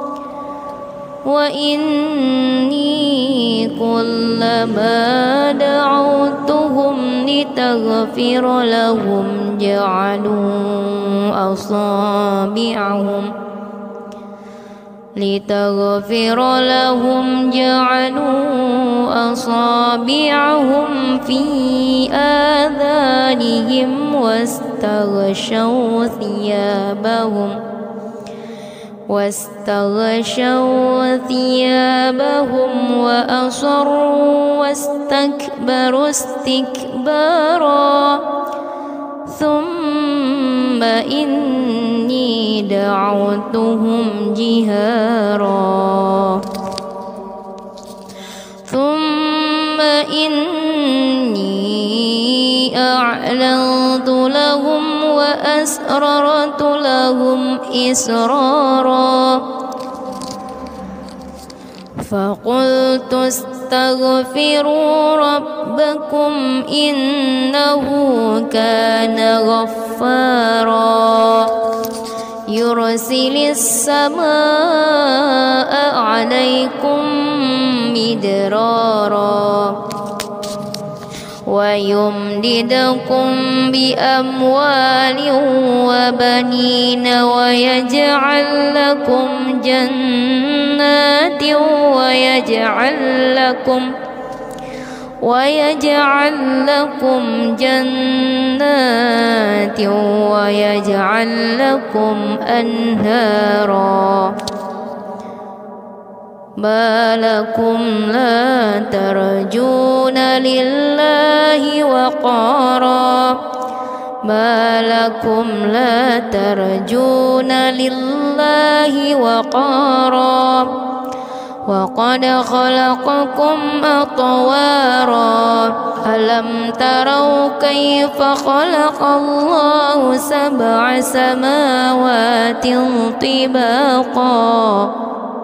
وإني كلما دعوتهم لتغفر لهم جعلوا أصابعهم لتغفر لهم جعلوا أصابعهم في آذانهم واستغشوا ثيابهم واستغشوا ثيابهم وأصروا واستكبروا استكبارا ثم إني دعوتهم جهارا ثم إني أعلنت لهم وأسررت لهم إسرارا فقلت استغفروا ربكم إنه كان غفارا يرسل السماء عليكم مدرارا ويمددكم بأموال وبنين ويجعل لكم جنات ويجعل لكم ويجعل لكم جنات ويجعل لكم أنهارا ما لكم لا ترجون لله وقارا ما لكم لا ترجون لله وقارا وقد خلقكم أطوارا ألم تروا كيف خلق الله سبع سماوات طباقا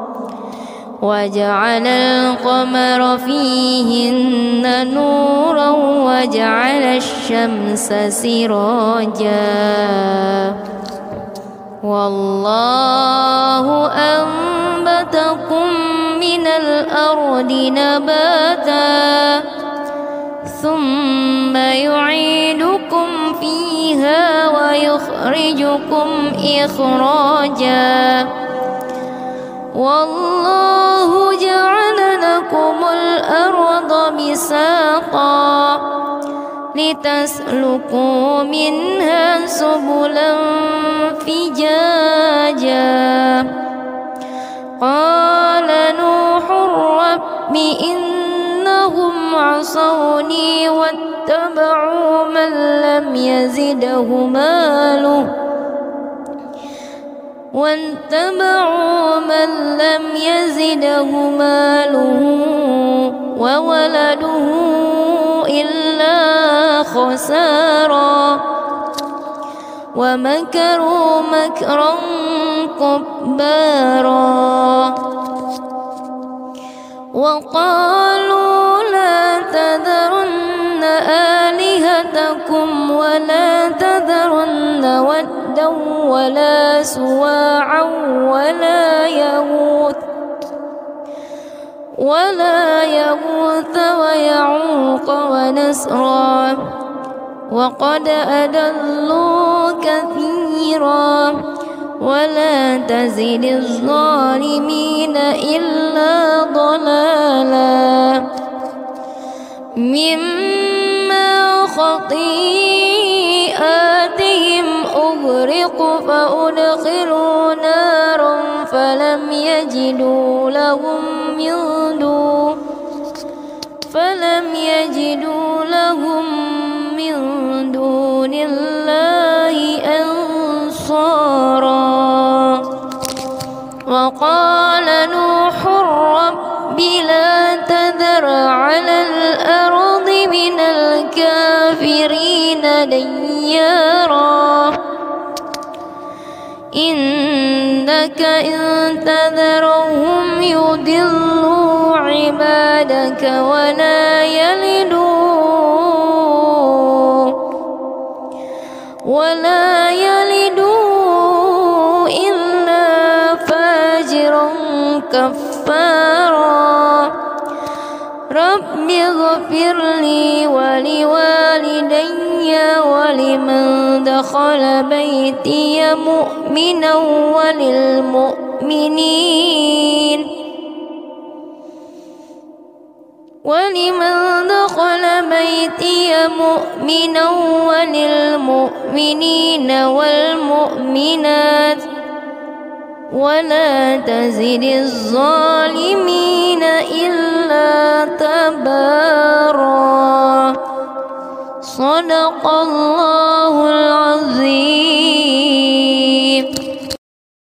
وجعل القمر فيهن نورا وجعل الشمس سراجا والله أنبتكم من الأرض نباتا ثم يعيدكم فيها ويخرجكم إخراجا والله جعل لكم الأرض بساطا لتسلكوا منها سبلا فجاجا قال نوح رب إنهم عصوني واتبعوا من لم يزده ماله واتبعوا من لم يزده ماله وولده إلا خسارا ومكروا مكرا كبارا وقالوا لا تذرن آلهتكم ولا تذرن ودا ولا سواعا ولا يغوث ولا يغوث ويعوق ونسرا وقد أضلوا كثيرا ولا تزد الظالمين إلا ضلالا مما خطيئاتهم أغرقوا فأدخلوا نارا فلم يجدوا لهم من دون فلم يجدوا لهم من دون الله أنصارا وقال نوح رب لا تذر على الأرض من الكافرين ديارا إنك إن تذرهم يضلوا عبادك ولا يلدوا ولا يلدوا إلا فاجرا كفارا رب اغفر لي ولوالدي ولمن دخل بيتي مؤمنا وللمؤمنين ولمن دخل بيتي مؤمنا وللمؤمنين والمؤمنات ولا تزد الظالمين إلا تبارا صدق